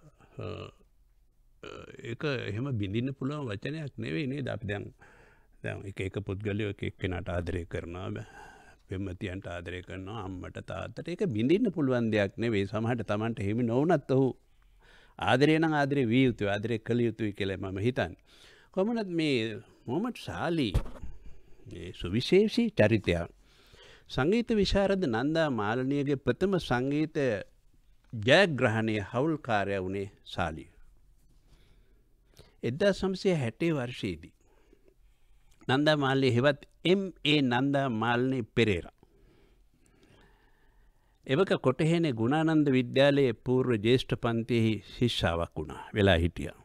ඒක එහෙම බිඳින්න පුළුවන් වචනයක් නෙවෙයි නේද අපි දැන් දැන් එක එක පුද්ගලයෝ එක එක්කෙනාට ආදරය කරනවා පෙම්වතියන්ට ආදරය කරනවා අම්මට තාත්තට ඒක බිඳින්න පුළුවන් දෙයක් නෙවෙයි සමහරට Tamanට හිමි නොවුනත් ඔහු ආදරය නම් ආදරය විය යුතුයි ආදරය කළ යුතුයි කියලා මම හිතන්නේ කොහොමද මේ මොහමඩ් සාලි මේ සුවිශේෂී චරිතයක් සංගීත විශාරද නන්දා මාලනියගේ ප්‍රථම සංගීත ජයග්‍රහණයේ හවුල්කාරයා වුණේ සාලිය එක්දාස් නවසිය හැට වර්ෂයේදී නන්දා මාලනී හෙවත් එම් ඒ නන්දා මාලනී පෙරේරා එවක කොටහේනේ ගුණානන්ද විද්‍යාලයේ පූර්ව ජ්‍යෙෂ්ඨ පන්තියෙහි ශිෂ්‍යාවක් වුණා වෙලා හිටියා.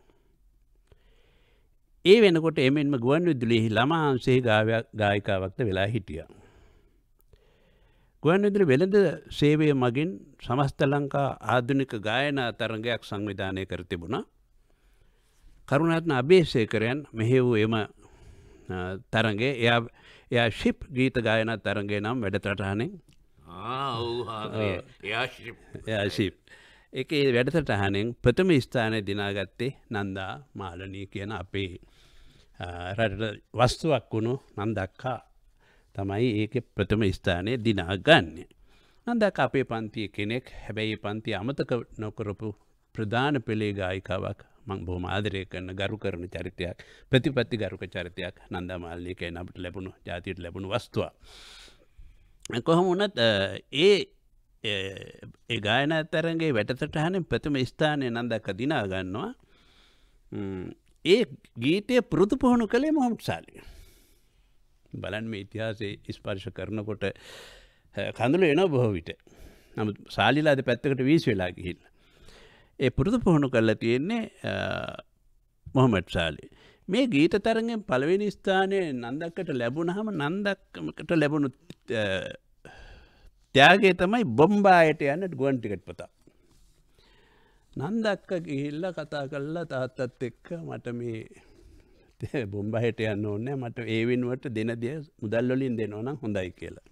ඒ වෙනකොට එමෙන්ම ගුවන්විදුලියෙහි ළමා අංශයේ ගායිකාවක්ද වෙලා හිටියා. ගුවන්විදුලි වෙළඳ සේවය මගින් සමස්ත ලංකා ආධුනික ගායනා තරඟයක් සංවිධානය කර තිබුණා. කරුණාරත්න අබේසේකරයන් මෙහි වූ එම තරඟේ එයා එයා ශිප් ගීත ගායනා තරඟේ නම් වැඩසටහනෙන් ආ ඔව් හා එයා ශිප් එයා ශිප් ඒකේ වැඩසටහනෙන් ප්‍රථම ස්ථානය දිනාගත්තේ නන්දා මාලනී කියන අපේ රටට වස්තුවක් වුණු නන්දක්කා තමයි ඒක ප්‍රථම ස්ථානය දිනාගන්නේ. නන්දක්කා අපේ පන්තිය කෙනෙක්. හැබැයි පන්තිය අමතක නොකරපු ප්‍රධාන පෙළේ ගායිකාවක්. මං බොහොම ආදරය කරන ගරු කරන චරිතයක්, ප්‍රතිපත්ති ගරුක චරිතයක් නන්දා මාලනී කියන අපිට ලැබුණු ජාතියට ලැබුණු වස්තුවක්. කොහොම වුණත් ඒ ඒ ගායනා තරඟේ වැඩසටහනෙන් ප්‍රථම ස්ථානය නන්දක්කා දිනා ගන්නවා. ඒ ගීතය පුරුදු පුහුණු කළේ මොහොමඩ් සාලි. බලන්න මේ ඉතිහාසයේ ස්පර්ශ කරනකොට කඳුළු එනවා බොහෝ විට. නමුත් සාලිලා අද පැත්තකට වීසි වෙලා ගිහිල්ලා. ඒ පුරුදු පුහුණු කරලා තියෙන්නේ මොහොමඩ් සාලි. මේ ගීත තරඟෙන් පළවෙනි ස්ථානයේ නන්දක්කට ලැබුණාම නන්දක්කට ලැබුණු ත්‍යාගය තමයි බොම්බායට යන්න ගුවන් ටිකට් පොත. නන්දක්ක ගිහිල්ලා කතා කරලා තාත්තත් එක්ක මට මේ බොම්බායට යන්න ඕනේ මට ඒ වෙනුවට දෙන දේ මුදල් වලින් දෙනවා නම් හොඳයි කියලා.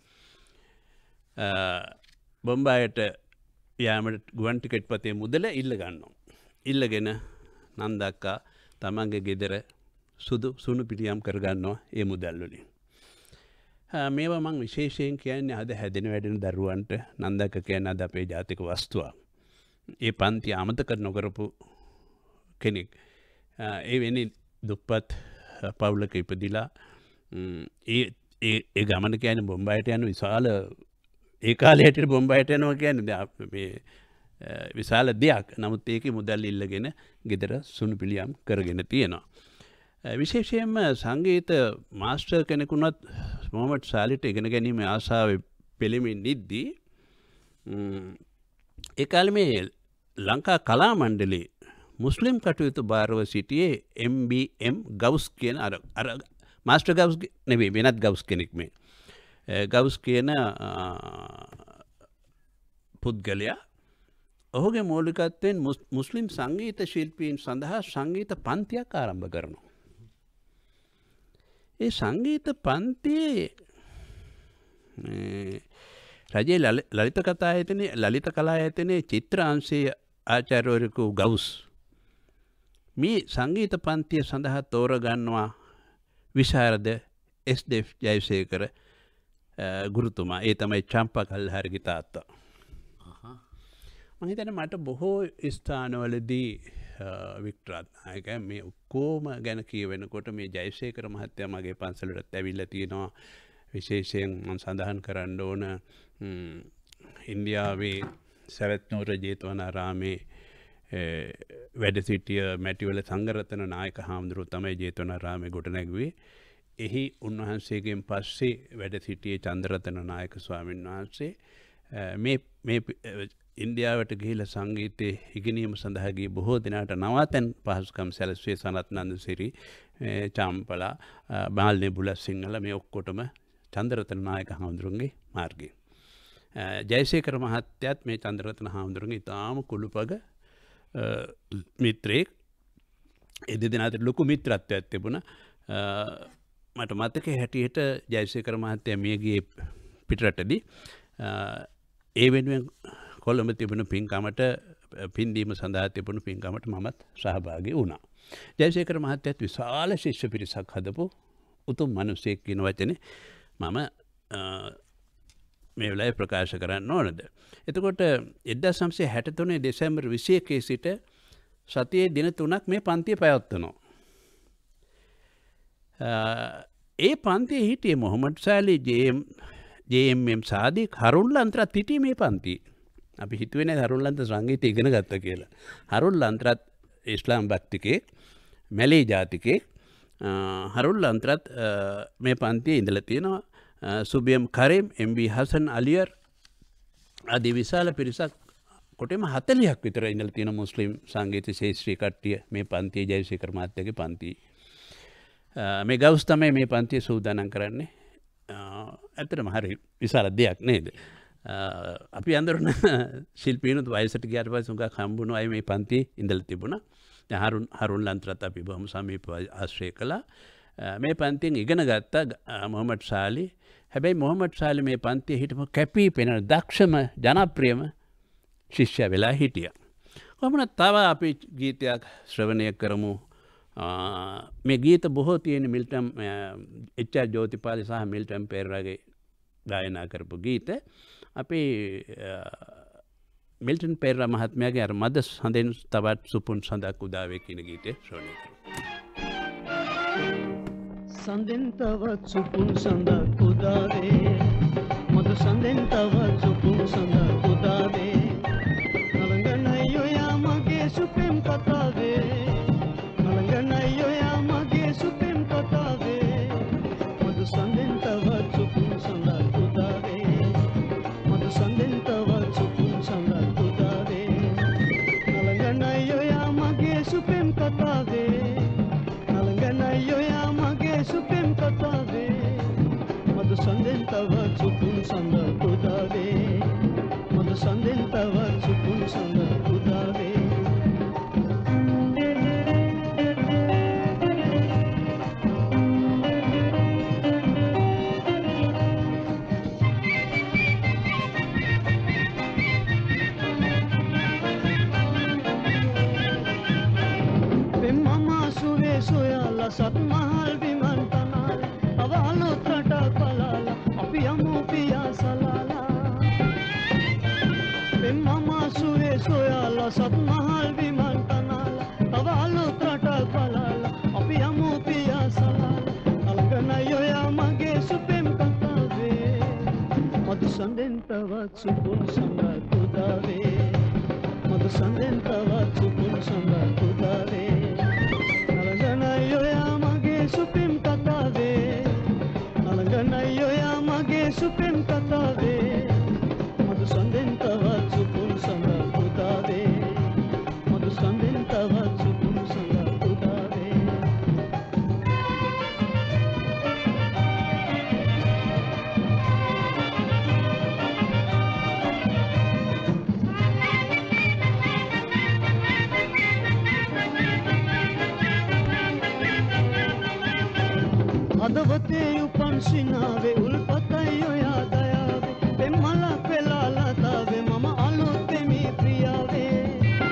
බොම්බායට යාමට ගුවන් ටිකට් පතේ මුදල ඉල්ල ගන්නවා. ඉල්ලගෙන නන්දක්කා තමන්ගේ ගෙදර සුදු සුණු පිටියම් කරගන්නවා ඒ මුදල් වලින්. මේවා මං විශේෂයෙන් කියන්නේ අද හැදෙන වැඩෙන දරුවන්ට නන්දක්ක කියන්නේ අද අපේ ජාතික වස්තුවක්. ඒ පන්ති අමතක නොකරපු කෙනෙක්. ඒ වෙන්නේ දුප්පත් පවුලක ඉපදිලා ඒ ඒ ගමන කියන්නේ බොම්බායට යන විශාල ඒ කාලේ හැටියට බොම්බායට යනවා කියන්නේ මේ විශාල දෙයක්. නමුත් ඒකේ මුදල් ඉල්ලගෙන ගෙදර සුණු පිළියම් කරගෙන තියෙනවා. විශේෂයෙන්ම සංගීත මාස්ටර් කෙනෙකුණත් මොහොමඩ් සාලිට ඉගෙන ගැනීමේ ආසාව පෙළෙමින් ඉද්දී ඒ කාලේ මේ ලංකා කලා මණ්ඩලයේ මුස්ලිම් කටයුතු භාරව සිටියේ එම් බී එම් ගවුස් කියන අර අර මාස්ටර් ගවුස් නෙවෙයි වෙනත් ගවුස් කෙනෙක් මේ. ගවුස් කියන පුද්ගලයා ඔහුගේ මූලිකත්වයෙන් මුස්ලිම් සංගීත ශිල්පීන් සඳහා සංගීත පන්තියක් ආරම්භ කරනවා. ඒ සංගීත පන්තියේ රජයේ ලලිත කතා ආයතනයේ ලලිත කලා ආයතනයේ චිත්‍ර අංශයේ ආචාර්යවරයෙකු ගවුස් මේ සංගීත පන්තිය සඳහා තෝරගන්නවා විශාරද එස් ඩෙෆ් ජයසේකර ගුරුතුමා. ඒ තමයි චම්පා කල්හාරිගේ තාත්තා. මම හිතන්නේ මට බොහෝ ස්ථානවලදී වික්ටර් නායක මේ ඔක්කොම ගැන කියවෙනකොට මේ ජයසේකර මහත්තයා මගේ පන්සලටත් ඇවිල්ලා තියෙනවා. විශේෂයෙන් මම සඳහන් කරන්න ඕන ඉන්දියාවේ සවැත් නුවර ජේතවනාරාමේ වැඩ සිටිය මැටිවල සංඝරත්න නායක හාමුදුරුවෝ තමයි ජේතවනාරාමේ ගොඩනැගුවේ. එහි උන්වහන්සේගෙන් පස්සේ වැඩ සිටියේ චන්ද්‍රරතන නායක ස්වාමීන් වහන්සේ. මේ මේ ඉන්දියාවට ගිහිලා සංගීතයේ ඉගෙනීම සඳහා ගිය බොහෝ දිනකට නවාතැන් පහසුකම් සැලසුවේ සනත් නන්දසිරි, චාම්පලා, බාල්නේ බුලත් සිංහල මේ ඔක්කොටම චන්ද්‍රරතන නායක හාමුදුරුවන්ගේ මාර්ගයෙන්. ජයසේකර මහත්තයත් මේ චන්ද්‍රරතන හාමුදුරුවන්ගේ ඉතාම කුළුපග මිත්‍රයෙක්. ඒ දෙදෙනා අතර ලොකු මිත්‍රත්වයක් තිබුණා. මට මතකයේ හැටියට ජයසේකර මහත්තයා මිය ගියේ පිටරටදී ඒ වෙනුවෙන් කොළඹ තිබුණු පින්කමට පින්දීම සඳහා තිබුණු පින්කමට මමත් සහභාගී වුණා. ජයසේකර මහත්තයාත් විශාල ශිෂ්‍ය පිරිසක් හදපු උතුම් මිනිසෙක් කියන වචනේ මම මේ වෙලාවේ ප්‍රකාශ කරන්න ඕනද. එතකොට එක්දාස් නවසිය හැටතුනේ දෙසැම්බර් විසි එකේ සිට සතියේ දින තුනක් මේ පන්තිය පැවැත්වනවා. ඒ පන්තියේ හිටියේ Mohamed Sali, J M M Sadiq, Harun Lanthra හිටියේ මේ පන්තියේ. අපි හිතුවේ නෑ හරුන් ලන්ත්‍ර සංගීතය ඉගෙන ගත්තා කියලා. හරුන් ලන්ත්‍රත් ඉස්ලාම් භක්තිකයෙක්, මැලේ ජාතිකයෙක්. හරුන් ලන්ත්‍රත් මේ පන්තියේ ඉඳලා තියෙනවා. සුබියම් කරීම්, එම් බී හසන් අලියර් ආදී විශාල පිරිසක් කොටෙම හතළියක් විතර ඉඳලා තියෙන මුස්ලිම් සංගීත ශාස්ත්‍රීය කට්ටිය මේ පන්තියේ ජයසේකර මහත්තයාගේ පන්තියේ. මේ ගවුස් තමයි මේ පන්තිය සූදානම් කරන්නේ. ඇත්තටම හරි විශාල දෙයක් නේද? අපි අඳුරන ශිල්පීනුත් වයසට ගියාට පස්සේ උඟක් හම්බුණු අය මේ පන්තියේ ඉඳලා තිබුණා. දැන් හරුන් හරුන් ලන්ත්‍රත් අපි බොහොම සමීපව ආශ්‍රය කළා. මේ පන්තියෙන් ඉගෙන ගත්තා මොහොමඩ් සාලි. හැබැයි මොහොමඩ් සාලි මේ පන්තියේ හිටපු කැපී පෙනෙන දක්ෂම ජනප්‍රියම ශිෂ්‍යයා වෙලා හිටියා. කොහොමද තව අපි ගීතයක් ශ්‍රවණය කරමු. මේ ගීත බොහෝ තියෙන මිල්ටන් එච්.ආර්. ජෝතිපාලි සහ මිල්ටන් පෙරේරාගේ ගායනා කරපු ගීත. අපි මිල්ටන් පෙරේරා මහත්මයාගේ අර මද සඳෙන් තවත් සුපුන් සඳක් උදාවේ කියන ගීතය ශ්‍රවණය කරමු. සඳෙන් තවත් සුපුන් සඳක් උදාවේ මද සඳෙන් තවත් සුපුන් සඳක් උදාවේ නලංගනයි ඔයා මගේ සුපෙම් කතාවේ නලංගනයි ඔයා මගේ සුපෙම් කතාවේ මද සඳෙන් තවත් සුපුන් සඳක් උදාවේ මද සඳෙන් තවත් සුපුන් සඳක් උදාවේ නලංගනයි ඔයා මගේ සුපෙම් කතාවේ නලංගනයි ඔයා මගේ සුපෙම් කතාවේ මද සඳෙන් තවත් සුපුන් සඳක් උදාවේ මද සඳෙන් තවත් සුපුන් සඳක් උදාවේ සොයාලා සත් මහල් විමන් තනාල අවලොත් රටක් බලලා අපි යමු පියා සලාලා පෙම් මමා සුවේ සොයාලා සත් මහල් විමන් තනාල අවලොත් රටක් බලලා අපි යමු පියා සලාලා අලගනයි ඔයා මගේ සුපෙම් කතාවේ මද සඳෙන් තවත් සුපුන් සඳක් උදාවේ මද සඳෙන් තවත් සුපුන් සඳක් උදාවේ නලගනයි ඔයා මගේ සුපෙම් කතාවේ නලගනයි ඔයා මගේ සුපෙම් කතාවේ මද සඳෙන් තවත් සුපුන් සඳක් උදාවේ මද සඳෙන් තවත් සුපුන් සඳක් උදාවේ හදවතේ උපන් සිනාවේ උල්පතයි ඔයා දයාවේ පෙම්මලක් වෙලාලා තාවේ මම අලුත් වෙමි ප්‍රියාවේ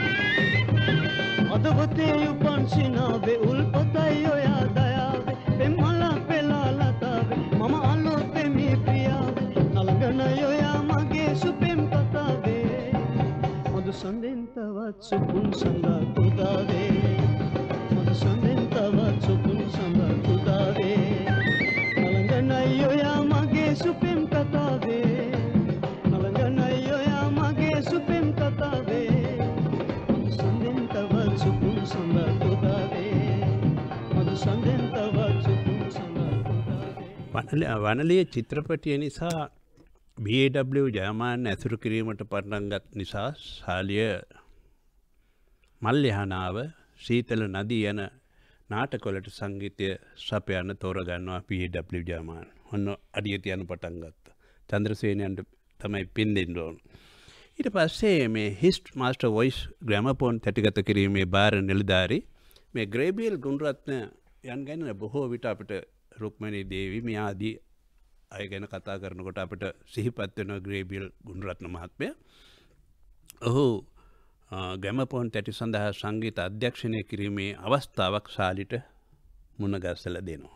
හදවතේ උපන් සිනාවේ උල්පතයි ඔයා දයාවේ පෙම්මලක් වෙලාලා තාවේ මම අලුත් වෙමි ප්‍රියාවේ නලගනයි ඔයා මගේ සුපෙම් කතාවේ මද සඳෙන් තවත් සුපුන් සඳක් උදාවේ මද සඳෙන් තවත් සුපුන් සඳක් උදාවේ නලංගනයි ඔයා මගේ සුපෙම් කතාවේ නලංගනයි ඔයා මගේ සුපෙම් කතාවේ මද සඳෙන් තවත් සුපුන් සඳක් උදාවේ මද සඳෙන් තවත් සුපුන් සඳක් උදාවේ. වනලිය චිත්‍රපටිය නිසා බී ඒ ඩබ්ලිව් ජයමාන්න ඇසුරු කිරීමට පටන්ගත් නිසා ශාලිය මල්යහනාව සීතල නදී යන නාටකොලට සංගීතය සපයන්න තෝරගන්නවා පී ඒ ඩබ්ලිව් ජයමාන්. ඔන්න අඩිය තියන්න පටන් ගත්තා. චන්ද්‍රසේනයන්ට තමයි පින් දෙන්න ඕන. ඊට පස්සේ මේ හිස්ට් මාස්ටර් වොයිස් ග්‍රැමෆෝන් තැටිගත කිරීමේ භාර නිලධාරි මේ ග්‍රේබියල් ගුණරත්න යන් ගැන බොහෝ විට අපිට රුක්මනී දේවී මේ ආදී අය ගැන කතා කරනකොට අපිට සිහිපත් වෙනවා ග්‍රේබියල් ගුණරත්න මහත්මයා. ඔහු ග්‍රැමෆෝන් තැටි සඳහා සංගීත අධ්‍යක්ෂණය කිරීමේ අවස්ථාවක් ශාලිට මුණගැසලා දෙනවා.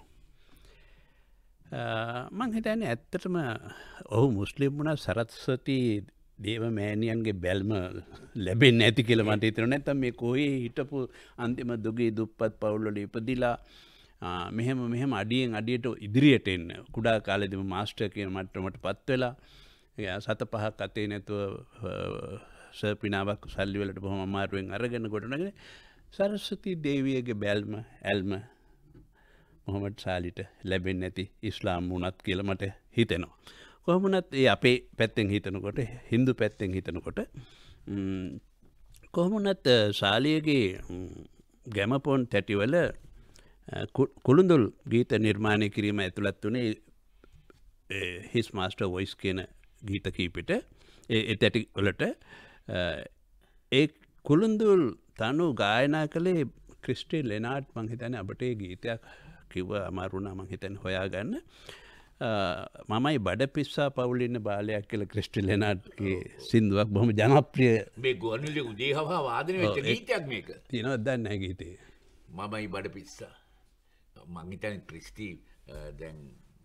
මං හිතන්නේ ඇත්තටම ඔහු මුස්ලිම් වුණා සරස්වති දේව මෑණියන්ගේ බැල්ම ලැබෙන්නේ නැති කියලා මට හිතෙනවා. නැත්තම් මේ කොහේ හිටපු අන්තිම දුගී දුප්පත් පවුල්වල ඉපදිලා මෙහෙම මෙහෙම අඩියෙන් අඩියට ඉදිරියට එන්න කුඩා කාලේදීම මාස්ටර් කියන මට්ටමටපත් වෙලා සත පහක් අතේ නැතුව සර්පිනාවක් සල්ලි වලට බොහොම අමාරුවෙන් අරගෙන ගොඩනගෙන සරස්වති දේවියගේ බැල්ම ඇල්ම මොහොමඩ් ශාලිට ලැබෙන්නේ නැති ඉස්ලාම් වුණත් කියලා මට හිතෙනවා. කොහොම වුණත් ඒ අපේ පැත්තෙන් හිතනකොට හින්දු පැත්තෙන් හිතනකොට කොහොම වුණත් ශාලියගේ ග්‍රැමෆෝන් තැටිවල කුළුඳුල් ගීත නිර්මාණය කිරීම ඇතුළත් වුණේ හිස් මාස්ටර් වොයිස් කියන ගීත කීපෙට ඒ තැටි වලට ඒ කුළුඳුල් තනු ගායනා කළේ ක්‍රිස්ටි ලෙනාඩ් මං හිතන්නේ අපට ඒ ගීතයක් කිව්ව අමාරු වුණා මං හිතන්නේ හොයාගන්න. මමයි බඩ පිස්සා පවුලින්න බාලයක් කියල ක්‍රිස්ටි ලෙනාට්ගේ සිින්දුවක් බොහම ජනප්‍රිය මේ ගොන්නලි උදේ හවා වාදන වෙච්ච ගීතයක් මේක තියෙනවත් දන්න ගීතේ මමයි බඩ පිස්සා මංහිතන ක්‍රිස්ටි දැන්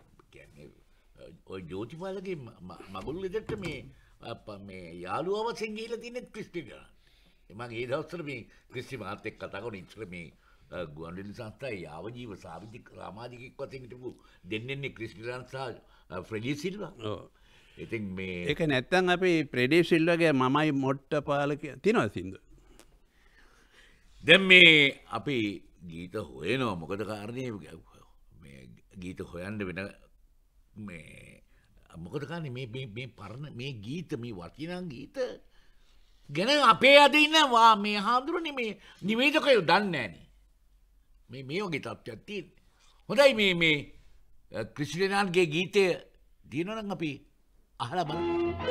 ඔය ජෝතිපාලගේ මගුල් ෙදට මේ මේ යාළුවව සෙංගීල තිනෙත් ක්‍රිස්ටික එමගේ ඒ දවස්සර මේ ක්‍රිස්ටි මාතෙක් කතාකොට ඉච්චර මේ ගුවන්විදුලි සංස්ථාවේ යාවජීව සාමාජික සමාජිකෙක් වශයෙන් හිටපු දෙන්නෙන්නේ ක්‍රිස්ටියාන් සහ ෆ්‍රෙඩි සිල්වා. ඔව්. ඉතින් මේ ඒක නැත්තම් අපි ෆ්‍රෙඩි සිල්වාගේ මමයි මොට්ට පාලක තියනවා සින්දු. දැන් මේ අපි ගීත හොයනවා මොකද කාරණේ මේ ගීත හොයන්න වෙන මේ මොකද කාරණේ මේ මේ මේ පරණ මේ ගීත මේ වටිනා ගීත ගැන අපේ අද ඉන්නවා මේ හාමුදුරනේ මේ නිවේදකයෝ දන්නේ නැහනේ. මේ මේ වගේ තත්ත්වයක් තියෙන්නේ. හොඳයි මේ මේ ක්‍රිස්ටියාන්ගේ ගීතය දිනනවා නම් අපි අහලා බලමු.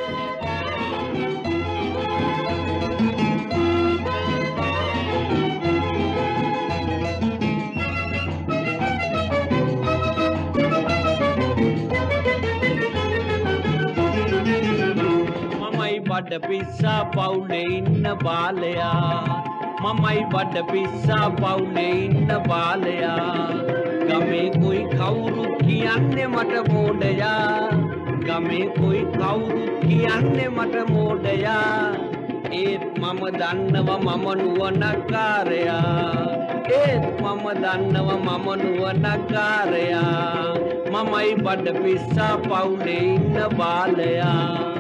මමයි බඩ පිස්සා පවුලේ ඉන්න බාලයා මමයි බඩ පිස්සා පවුලේ ඉන්න බාලයා ගමේ කොයි කවුරුත් කියන්නේ මට මෝඩයා ගමේ කොයි කවුරුත් කියන්නේ මට මෝඩයා ඒත් මම දන්නවා මම නුවණකාරයා ඒත් මම දන්නවා මම නුවණකාරයා මමයි බඩ පිස්සා පවුලේ ඉන්න බාලයා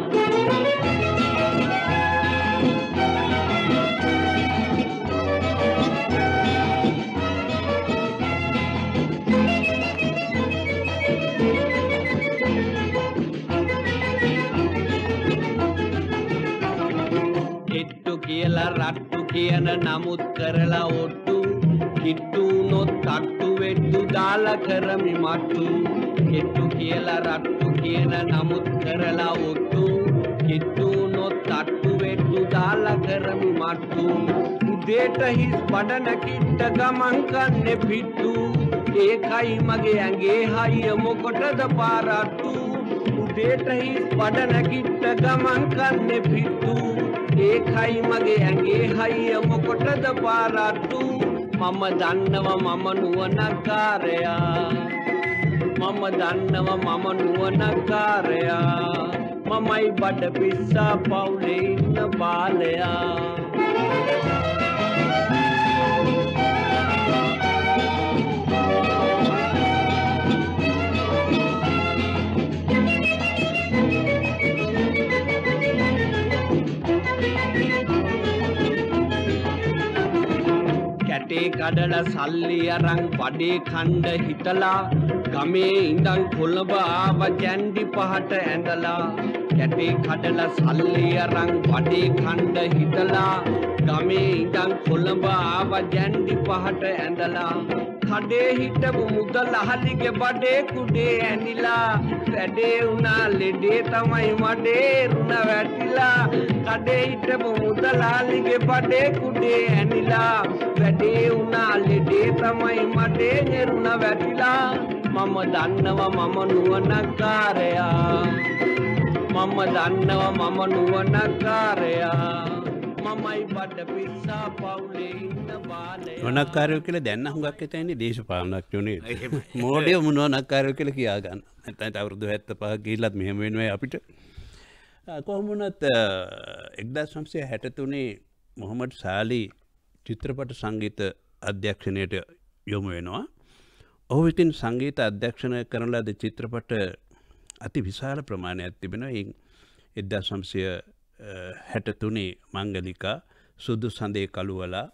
කියලා රට්ටු කියන නමුත් කරලා ඔට්ටු කිට්ටු නොත් තට්ටු වෙට්ටු දාලා කරමි මට්ටු කිට්ටු කියලා රට්ටු කියන නමුත් කරලා ඔට්ටු කිට්ටු නොත් තට්ටු වෙට්ටු දාලා කරමි මට්ටු උදේට හිස් බඩ නැකිට ගමන් කන්නේ පිට්ටු ඒකයි මගේ ඇඟේ හයිය මොකටද පාරට්ටු උදේට හිස් බඩ නැකිට ගමන් කන්නේ පිට්ටු ඒකයි මගේ ඇඟේ හයිය මොකටද පාරට්ටු මම දන්නවා මම නුවණකාරයා මම දන්නවා මම නුවණකාරයා මමයි බඩ පිස්සා පවුලේ ඉන්න බාලයා කැටේ කඩලා සල්ලි අරන් බඩේ කණ්ඩ හිතලා ගමේ ඉඳන් කොළඹ ආව ජැන්ඩි පහට ඇඳලා කැටේ කඩලා සල්ලි අරන් බඩේ කණ්ඩ හිතලා ගමේ ඉඳන් කොළඹ ආව ජැන්ඩි පහට ඇඳලා කඩේ හිටපු මුදල් අහලිගේ බඩේ කුඩේ ඇනිලා වැඩේ උනා ලෙඩේ තමයි මඩේ රුණ වැටිලා කඩේ හිටපු මුදල් අහලිගේ බඩේ කුඩේ ඇනිලා වැඩේ උනා ලෙඩේ තමයි මඩේ රුණ වැටිලා මම දන්නවා මම නුවණකාරයා මම දන්නවා මම නුවණකාරයා මමයි බඩ පිස්සා පවුලේ ඉන්න බාලයා නුවණකාරයෝ කියලා දැන් හුඟක් හිතන්නේ දේශපාලනඥයෝ නේ මෝඩයෝ නුවණකාරයෝ කියලා කියා ගන්න නැත්නම් අවුරුදු හැත්තෑ ගිහිල්ලත් මෙහෙම වෙනවා අපිට කොහොම වුණත් එක්දාස් නවසිය හැටතුනේ මොහමඩ් සාලි චිත්‍රපට සංගීත අධ්‍යක්ෂණයට යොමු වෙනවා. ඔහු විසින් සංගීත අධ්‍යක්ෂණය කරන ලද චිත්‍රපට අති විශාල ප්‍රමාණයක් තිබෙනවා. ඒ එක්දාස් නවසිය හැටතුනේ මංගලිකා සුදු සඳේ කළුවලා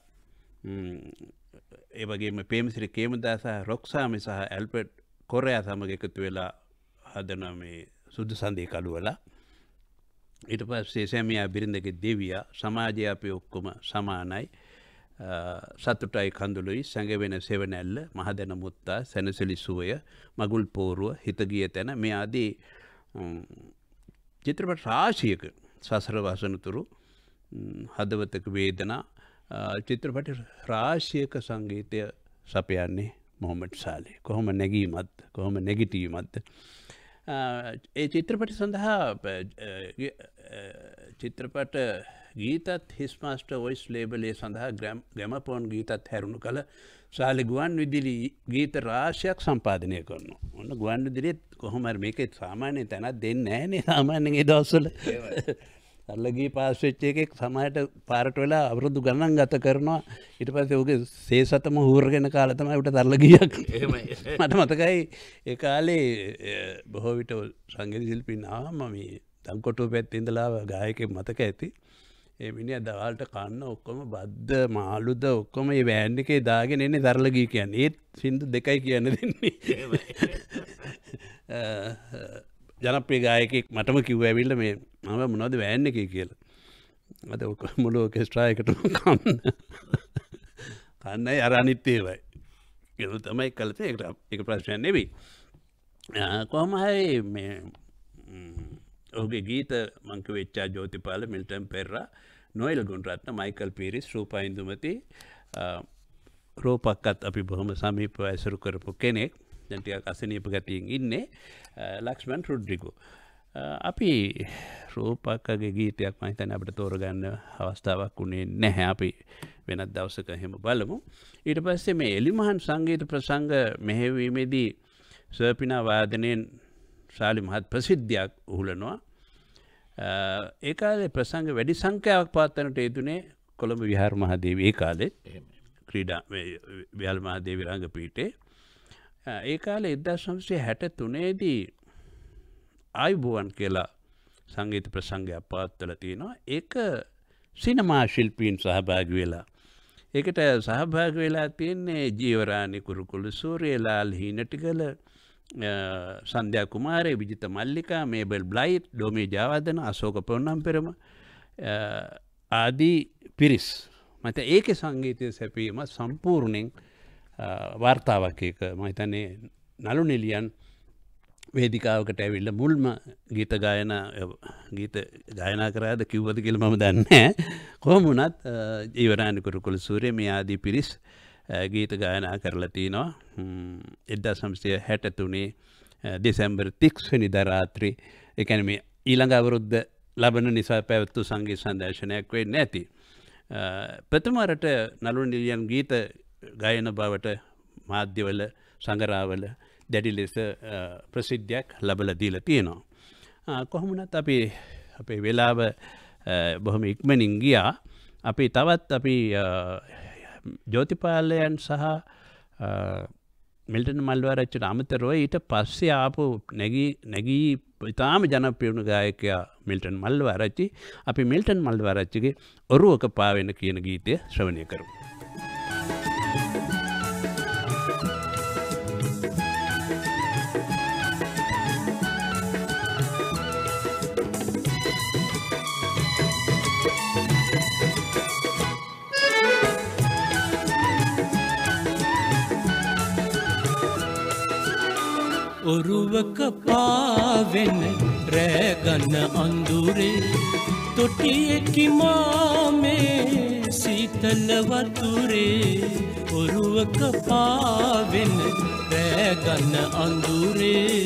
ඒ වගේම ප්‍රේමසිරි කේමදාස රොක්සාමි සහ ඇල්බර්ට් කොරයා සමග එකතු වෙලා හදන මේ සුදු සඳේ කළුවලා ඊට පස්සේ සැමියා බිරිඳගේ දෙවියා සමාජය අපි ඔක්කොම සමානයි සතුටයි කඳුළුයි සැඟවෙන සෙවණැල්ල මහදැන මුත්තා සැනසෙලි සුවය මගුල් පෝරුව හිත ගිය තැන මේ ආදී චිත්‍රපට රාශියක සසර වසනතුරු හදවතක වේදනා චිත්‍රපට රාශියක සංගීතය සපයන්නේ මොහමඩ් සාලි කොහොම නැගීමත් කොහොම නැගිටීමත් ඒ චිත්‍රපටි සඳහා චිත්‍රපට ගීතත් හිස් මාස්ටර් වොයිස් ලේබලේ සඳහා ග්‍රැමෆෝන් ගීතත් හැරුණු කළ සාලි ගුවන් විදුලි ගීත රාශියක් සම්පාදනය කරනවා. ඔන්න ගුවන් විදුලියත් කොහොම හරි මේකේ සාමාන්‍ය තැනක් දෙන්නේ නැහැ නේ සාමාන්‍යයෙන් ඒ දවස්වල. අල්ලගී පාස් වෙච්ච එකෙක් සමහරට පාරට වෙලා අවුරුදු ගණන් ගත කරනවා. ඊට පස්සේ ඔහුගේ සේසතම හූරගෙන කාලේ තමයි උට තරලගියක්. එහෙමයි. මට මතකයි ඒ කාලේ බොහෝ විට සංගීත ශිල්පීන් ආවම මේ දංකොටුව පැත්තේ ඉඳලා ගායකයෙක් මතක ඇති. ඒ මිනිහා දවල්ට කන්න ඔක්කොම බද්ද මාළුද ඔක්කොම මේ වෑන් එකේ දාගෙන එන්නේ තරලගී කියන්නේ. ඒත් සින්දු දෙකයි කියන්න දෙන්නේ. ජනප්‍රිය ගායකයෙක් මටම කිව්ව ඇවිල්ලා මේ මම මොනවද වෑන් එකේ කියලා. අද මුළු ඔකෙස්ට්‍රා එකටම කන්න. කන්නයි අර අනිත් ඒවයි. ඒක තමයි කළේ. ඒකට ඒක ප්‍රශ්නයක් නෙවෙයි. කොහොම හරි මේ ඔහුගේ ගීත මං කිව්වේ එච්.ආර්. ජෝතිපාල, මිල්ටන් පෙරරා, නොයල් ගුණරත්න, මයිකල් පීරිස්, රූපා ඉන්දුමති, රූපක්කත් අපි බොහොම සමීපව ඇසුරු කරපු කෙනෙක්. දැන් ටිකක් අසනීප ගතියෙන් ඉන්නේ ලක්ෂ්මන් රුඩ්රිගෝ. අපි රූපක්කගේ ගීතයක් මම හිතන්නේ අපිට තෝරගන්න අවස්ථාවක් උනේ නැහැ. අපි වෙනත් දවසක එහෙම බලමු. ඊට පස්සේ මේ එලිමහන් සංගීත ප්‍රසංග මෙහෙවීමේදී සර්පිනා වාදනයෙන් ශාලි මහත් ප්‍රසිද්ධියක් උහුලනවා. ඒ කාලේ ප්‍රසංග වැඩි සංඛ්‍යාවක් පවත්වන්නට යෙදුනේ කොළඹ විහාර මහදේවී ඒ කාලේ ක්‍රීඩා විහාර මහදේවී රංගපීඨේ. ඒ කාලේ එක්දාස් නවසිය හැට තුනේ දී ආයුබෝවන් කියලා සංගීත ප්‍රසංගයක් පවත්වලා තියෙනවා. ඒක සිනමා ශිල්පීන් සහභාගී වෙලා. ඒකට සහභාගී වෙලා තියෙන්නේ ජීවරාණි කුරුකුළු, සූර්යලාල් හීනටිගල, සන්ධ්‍යා කුමාරේ, විජිත මල්ලිකා, මේබල් බ්ලයිට්, ඩෝමී ජයවර්ධන, අශෝක පොන්නම්පෙරම ආදී පිරිස්. මත ඒකේ සංගීතය සැපීම සම්පූර්ණයෙන් වාර්තාවක්. ඒක මම හිතන්නේ නළු නිලියන් වේදිකාවකට ඇවිල්ලා මුල්ම ගීත ගායනා ගීත ගායනා කරාද කිව්වද කියලා මම දන්නේ නැහැ. කොහොම වුණත් ජීවරාණි කුරුකුළු සූර්ය මේ ආදී පිරිස් ගීත ගායනා කරලා තිනවා. එක්දාස් නවසිය හැට තුනේ දෙසැම්බර් තිස් වෙනිදා රාත්‍රී. ඒ කියන්නේ මේ ඊළඟ අවුරුද්ද ලබන නිසා පැවැත්වූ සංගීත සංදර්ශනයක් වෙන්නේ නැති. ප්‍රථමවරට නළු නිලියන් ගීත ගායන බවට මාධ්‍යවල සංගරාවල දැඩි ලෙස ප්‍රසිද්ධියක් ලැබලා දීලා තියෙනවා. කොහොම වුණත් අපි අපේ වෙලාව බොහොම ඉක්මනින් ගියා. අපි තවත් අපි ජෝතිපාලයන් සහ මිල්ටන් මල්වරච්චිට අමතරව ඊට පස්සේ ආපු නැගී නැගී ඉතාම ජනප්‍රිය වුණු ගායකයා මිල්ටන් මල්වරච්චි. අපි මිල්ටන් මල්වරච්චිගේ ඔරුවක පාවෙන කියන ගීතය ශ්‍රවණය කරමු. ඔරුවක පාවෙන රෑගන්න අඳුරේ තොටියකි මාමේ සීතල වතුරේ. ඔරුවක පාවෙන රෑගන්න අඳුරේ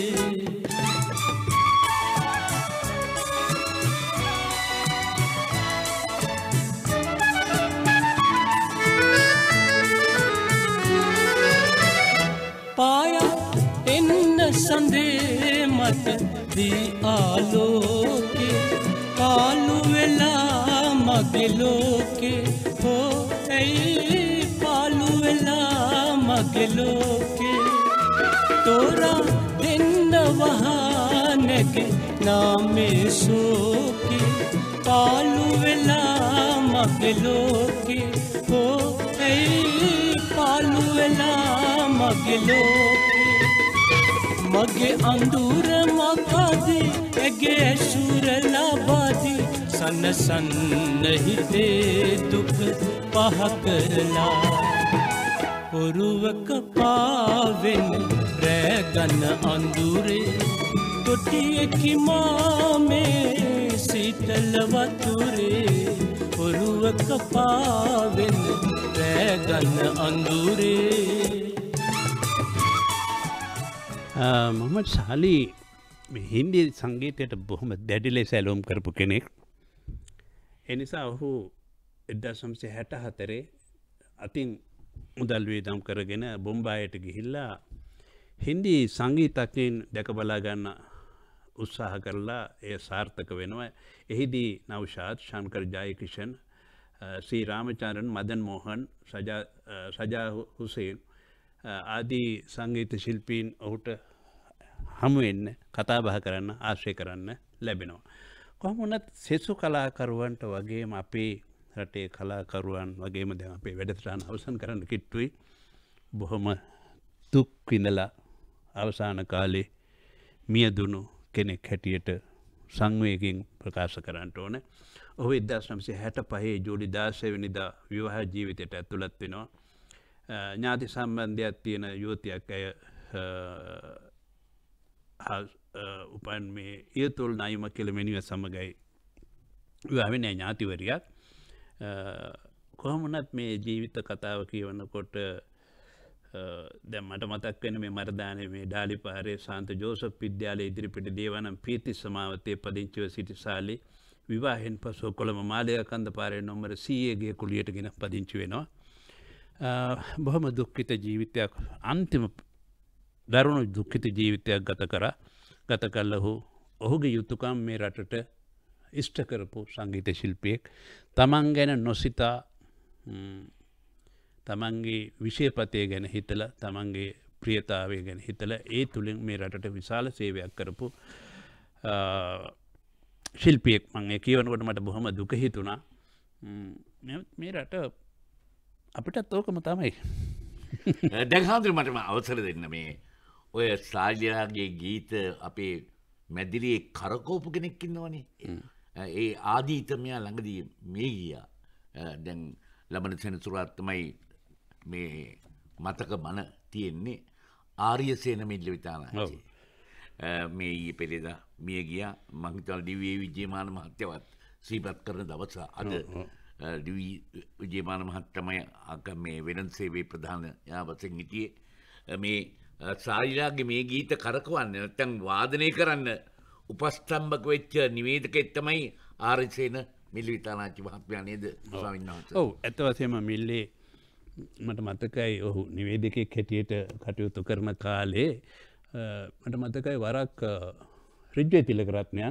පායා එන්න සඳේ මට දී ආලෝකේ කාලු වෙලා මගේ ලෝකේ. හෝ ඇයි පාලු වෙලා මගේ ලෝකේ. තෝරා දෙන්න වහනගේ නාමේ සෝකේ. පාලු වෙලා මගේ ලෝකේ. හෝ ඇයි පාලු වෙලා මගේ ලෝකේ. මගේ අඳුර මකදී ඇගේ ඇසුර ලබදී සනසන්න හිතේ දුක පහ කරලා. ඔරුවක පාවෙන රෑගන්න අඳුරේ තොටියකි මාමේ සීතල වතුරේ. ඔරුවක පාවෙන රෑගන්න අඳුරේ. මොහමඩ් සාලි හින්දි සංගීතයට බොහොම දැඩි ලෙස ඇලුම් කරපු කෙනෙක්. ඒ නිසා ඔහු එක්දාස් නවසිය හැට හතරේ අතින් මුදල් වියදම් කරගෙන බොම්බායට ගිහිල්ලා හින්දි සංගීතඥයින් දැක බලා ගන්න උත්සාහ කරලා එය සාර්ථක වෙනවා. එහිදී නෞෂාද්, ශංකර් ජයකිෂන්, ශ්‍රී රාමචන්ද්‍රන්, මදන් මෝහන්, සජා සජා හුසේන් ආදී සංගීත ශිල්පීන් ඔහුට හමු වෙන්න, කතා බහ කරන්න, ආශ්‍රය කරන්න ලැබෙනවා. කොහොම වුණත් සෙසු කලාකරුවන්ට වගේම අපේ රටේ කලාකරුවන් වගේම දැන් අපේ වැඩසටහන අවසන් කරන්න කිට්ටුයි. බොහොම දුක් විඳලා අවසාන කාලේ මියදුණු කෙනෙක් හැටියට සංවේගයෙන් ප්‍රකාශ කරන්න ඕනේ. ඔහු එක්දාස් නවසිය හැට පහේ ජූලි දාසය වෙනිදා විවාහ ජීවිතයට ඇතුළත් වෙනවා. ඥාති සම්බන්ධයක් තියෙන යුවතියක් ඇය උපන් මේ ඉයතුල් නයිම කියලා මෙනිව සමගයි විවාහ වෙන්නේ ඥාතිවරියක්. කොහොම වුණත් මේ ජීවිත කතාව කියවනකොට දැන් මට මතක් වෙන මේ මරදානේ මේ ඩාලිපාරේ සාන්ත ජෝසප් විද්‍යාලයේ ඉදිරිපිට දේවානම් පීති සමාවතේ පදිංචිව සිටි සාලි විවාහෙන් පසු කොළඹ මාළිගාකන්ද පාරේ නම්බර සී ඒ ගේ කුලියට ගෙන පදිංචි වෙනවා. බොහොම දුක්ඛිත ජීවිතයක්, අන්තිම දරුණු දුක්ඛිත ජීවිතයක් ගත කරා. ගත කළ ඔහු ඔහුගේ යුතුයකම් මේ රටට ඉෂ්ට කරපු සංගීත ශිල්පියෙක්. තමන් ගැන නොසිතා තමන්ගේ විෂයපතය ගැන හිතලා, තමන්ගේ ප්‍රියතාවය ගැන හිතලා ඒ තුලින් මේ රටට විශාල සේවයක් කරපු ශිල්පියෙක්. මම ඒ කියවනකොට මට බොහොම දුක හිතුණා. මේ රට අපිටත් ඕකම තමයි. දැන් හාමුදුර මට අවසර දෙන්න මේ ඔය සාජයාගේ ගීත අපේ මැදිරියේ කරකෝපු කෙනෙක් ඉන්නවනේ. ඒ ආදීත මෙයා ළඟදී මේ ගියා. දැන් ලබන සෙනසුරාදා තමයි මේ මතක මන තියෙන්නේ. ආර්යසේන මිල්ලවිතානාචි. මේ ඊයේ පෙරේදා මිය ගියා. මම හිතනවා ඩී.වී. විජේමාන මහත්තයවත් සිහිපත් කරන දවස අද. ඩී.වී. විජේමාන මහත්තමයි අක මේ වෙළඳ සේවයේ ප්‍රධාන යාවතෙන් හිටියේ. මේ සායිලාගේ මේ ගීත කරකවන්න නැත්නම් වාදනය කරන්න උපස්තම්භක වෙච්ච නිවේදකෙක් තමයි ආර්යසේන මිල්ලවිතානාචි මහත්මයා නේද ස්වාමීන් වහන්සේ? ඔව්, ඇත්ත වශයෙන්ම මිල්ලේ මට මතකයි ඔහු නිවේදකෙක් හැටියට කටයුතු කරන කාලේ මට මතකයි වරක් රිජ්වේ තිලකරත්නයන්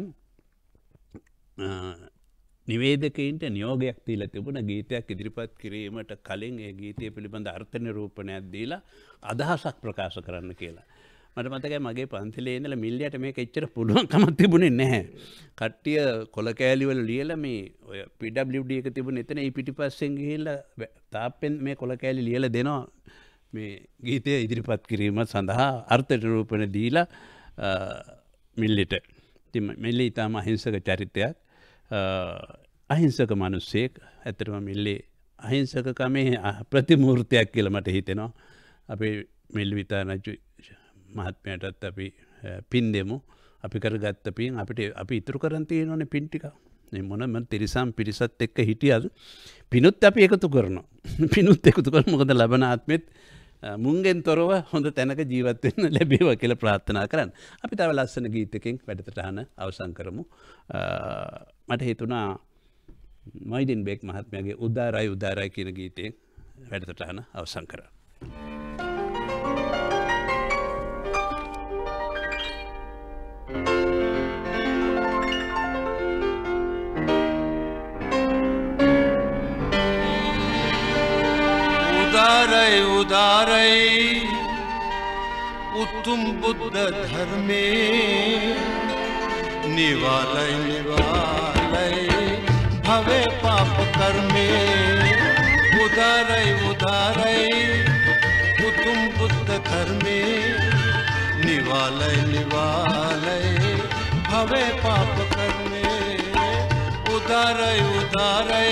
නිවේදකයින්ට නියෝගයක් දීලා තිබුණ ගීතයක් ඉදිරිපත් කිරීමට කලින් ඒ ගීතය පිළිබඳ අර්ථ නිරූපණයක් දීලා අදහසක් ප්‍රකාශ කරන්න කියලා. මට මතකයි මගේ පන්තිලේ ඉඳලා මිල්ලියට මේක එච්චර පුළුවන්කමක් තිබුණේ නැහැ. කට්ටිය කොල කෑලි වල ලියලා මේ ඔය පී ඩබ්ලිව් ඩී එක තිබුණ එතන ඒ පිටිපස්සෙන් ගිහිල්ලා තාප්පෙන් මේ කොල කෑලි ලියලා දෙනවා මේ ගීතය ඉදිරිපත් කිරීම සඳහා අර්ථ නිරූපණ දීලා මිල්ලිට. ඉතින් මිල්ලි ඊටම අහිංසක චරිතයක්. අහිංසක මිනිසෙක්. ඇත්තටම මිල්ලි අහිංසකකමේ ප්‍රතිමූර්තියක් කියලා මට හිතෙනවා. අපේ මිල්විතානාචි මහත්මයාටත් අපි පින් දෙමු. අපි කරගත්ත පින් අපිට අපි ඉතුරු කරන් තියෙනවනේ පින් ටික. මේ මොන මන් තිරිසම් පිරිසත් එක්ක හිටියද පිනුත් අපි එකතු කරනවා. පිනුත් එකතු කරමු. මොකද ලබන ආත්මෙත් මුංගෙන් තොරව හොඳ තැනක ජීවත් වෙන්න ලැබේවා කියලා ප්‍රාර්ථනා කරන්න. අපි තව ලස්සන ගීතකින් වැඩසටහන අවසන් කරමු. මට හිතුණා මොයිදින් බෙක් මහත්මයාගේ උදාරයි උදාරයි කියන ගීතයෙන් වැඩසටහන අවසන් කරා. उदारय उदारय उत्तम बुद्ध धर्मे निवालय निवालय भवे पाप कर्मे उदारय उदारय उत्तम बुद्ध धर्मे निवालय निवालय भवे पाप कर्मे उदारय उदारय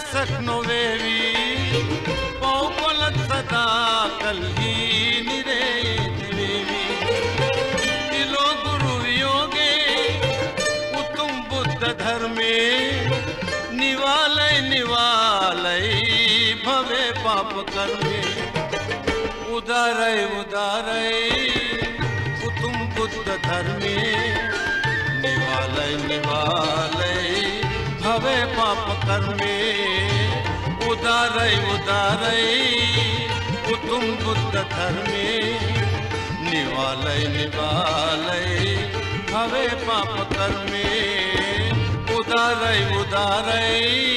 वेसक नोवेवी पौकोलत सदा कल्ही निरे देवी किलो गुरु योगे उत्तम बुद्ध धर्मे निवालय निवालय भवे पाप कर्मे उदारय उदारय उत्तम बुद्ध धर्मे निवालय निवालय भवे पाप कर्मे उदारय उदारय उत्तम बुद्ध धर्मे निवालय निवालय भवे पाप कर्मे उदारय उदारय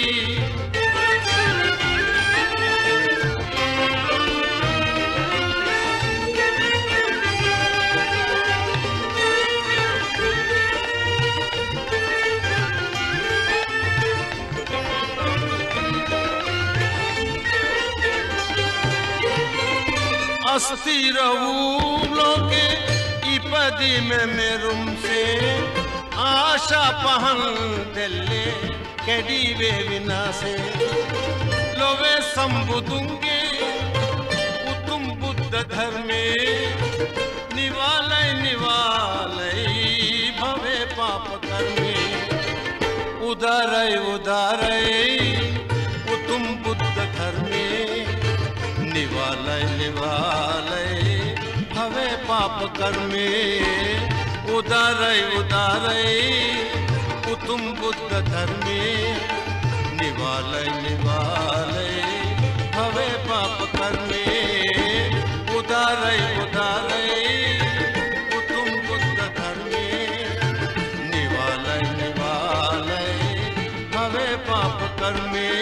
अस्थिर लोके इपदी में मेरुम से आशा पहन दिल्ले केडी वे विनाशे लोवे संबुदुंगे उत्तम बुद्ध धर्मे निवालय निवालय भवे पाप कर्मे उदारय उदारय उत्तम बुद्ध धर्मे निवालय निवालय भवे पाप कर्मे उदारय उदारय उत्तम बुद्ध धर्मे निवालय निवालय भवे पाप कर्मे उदारय उदारय उत्तम बुद्ध धर्मे निवालय निवालय भवे पाप कर्मे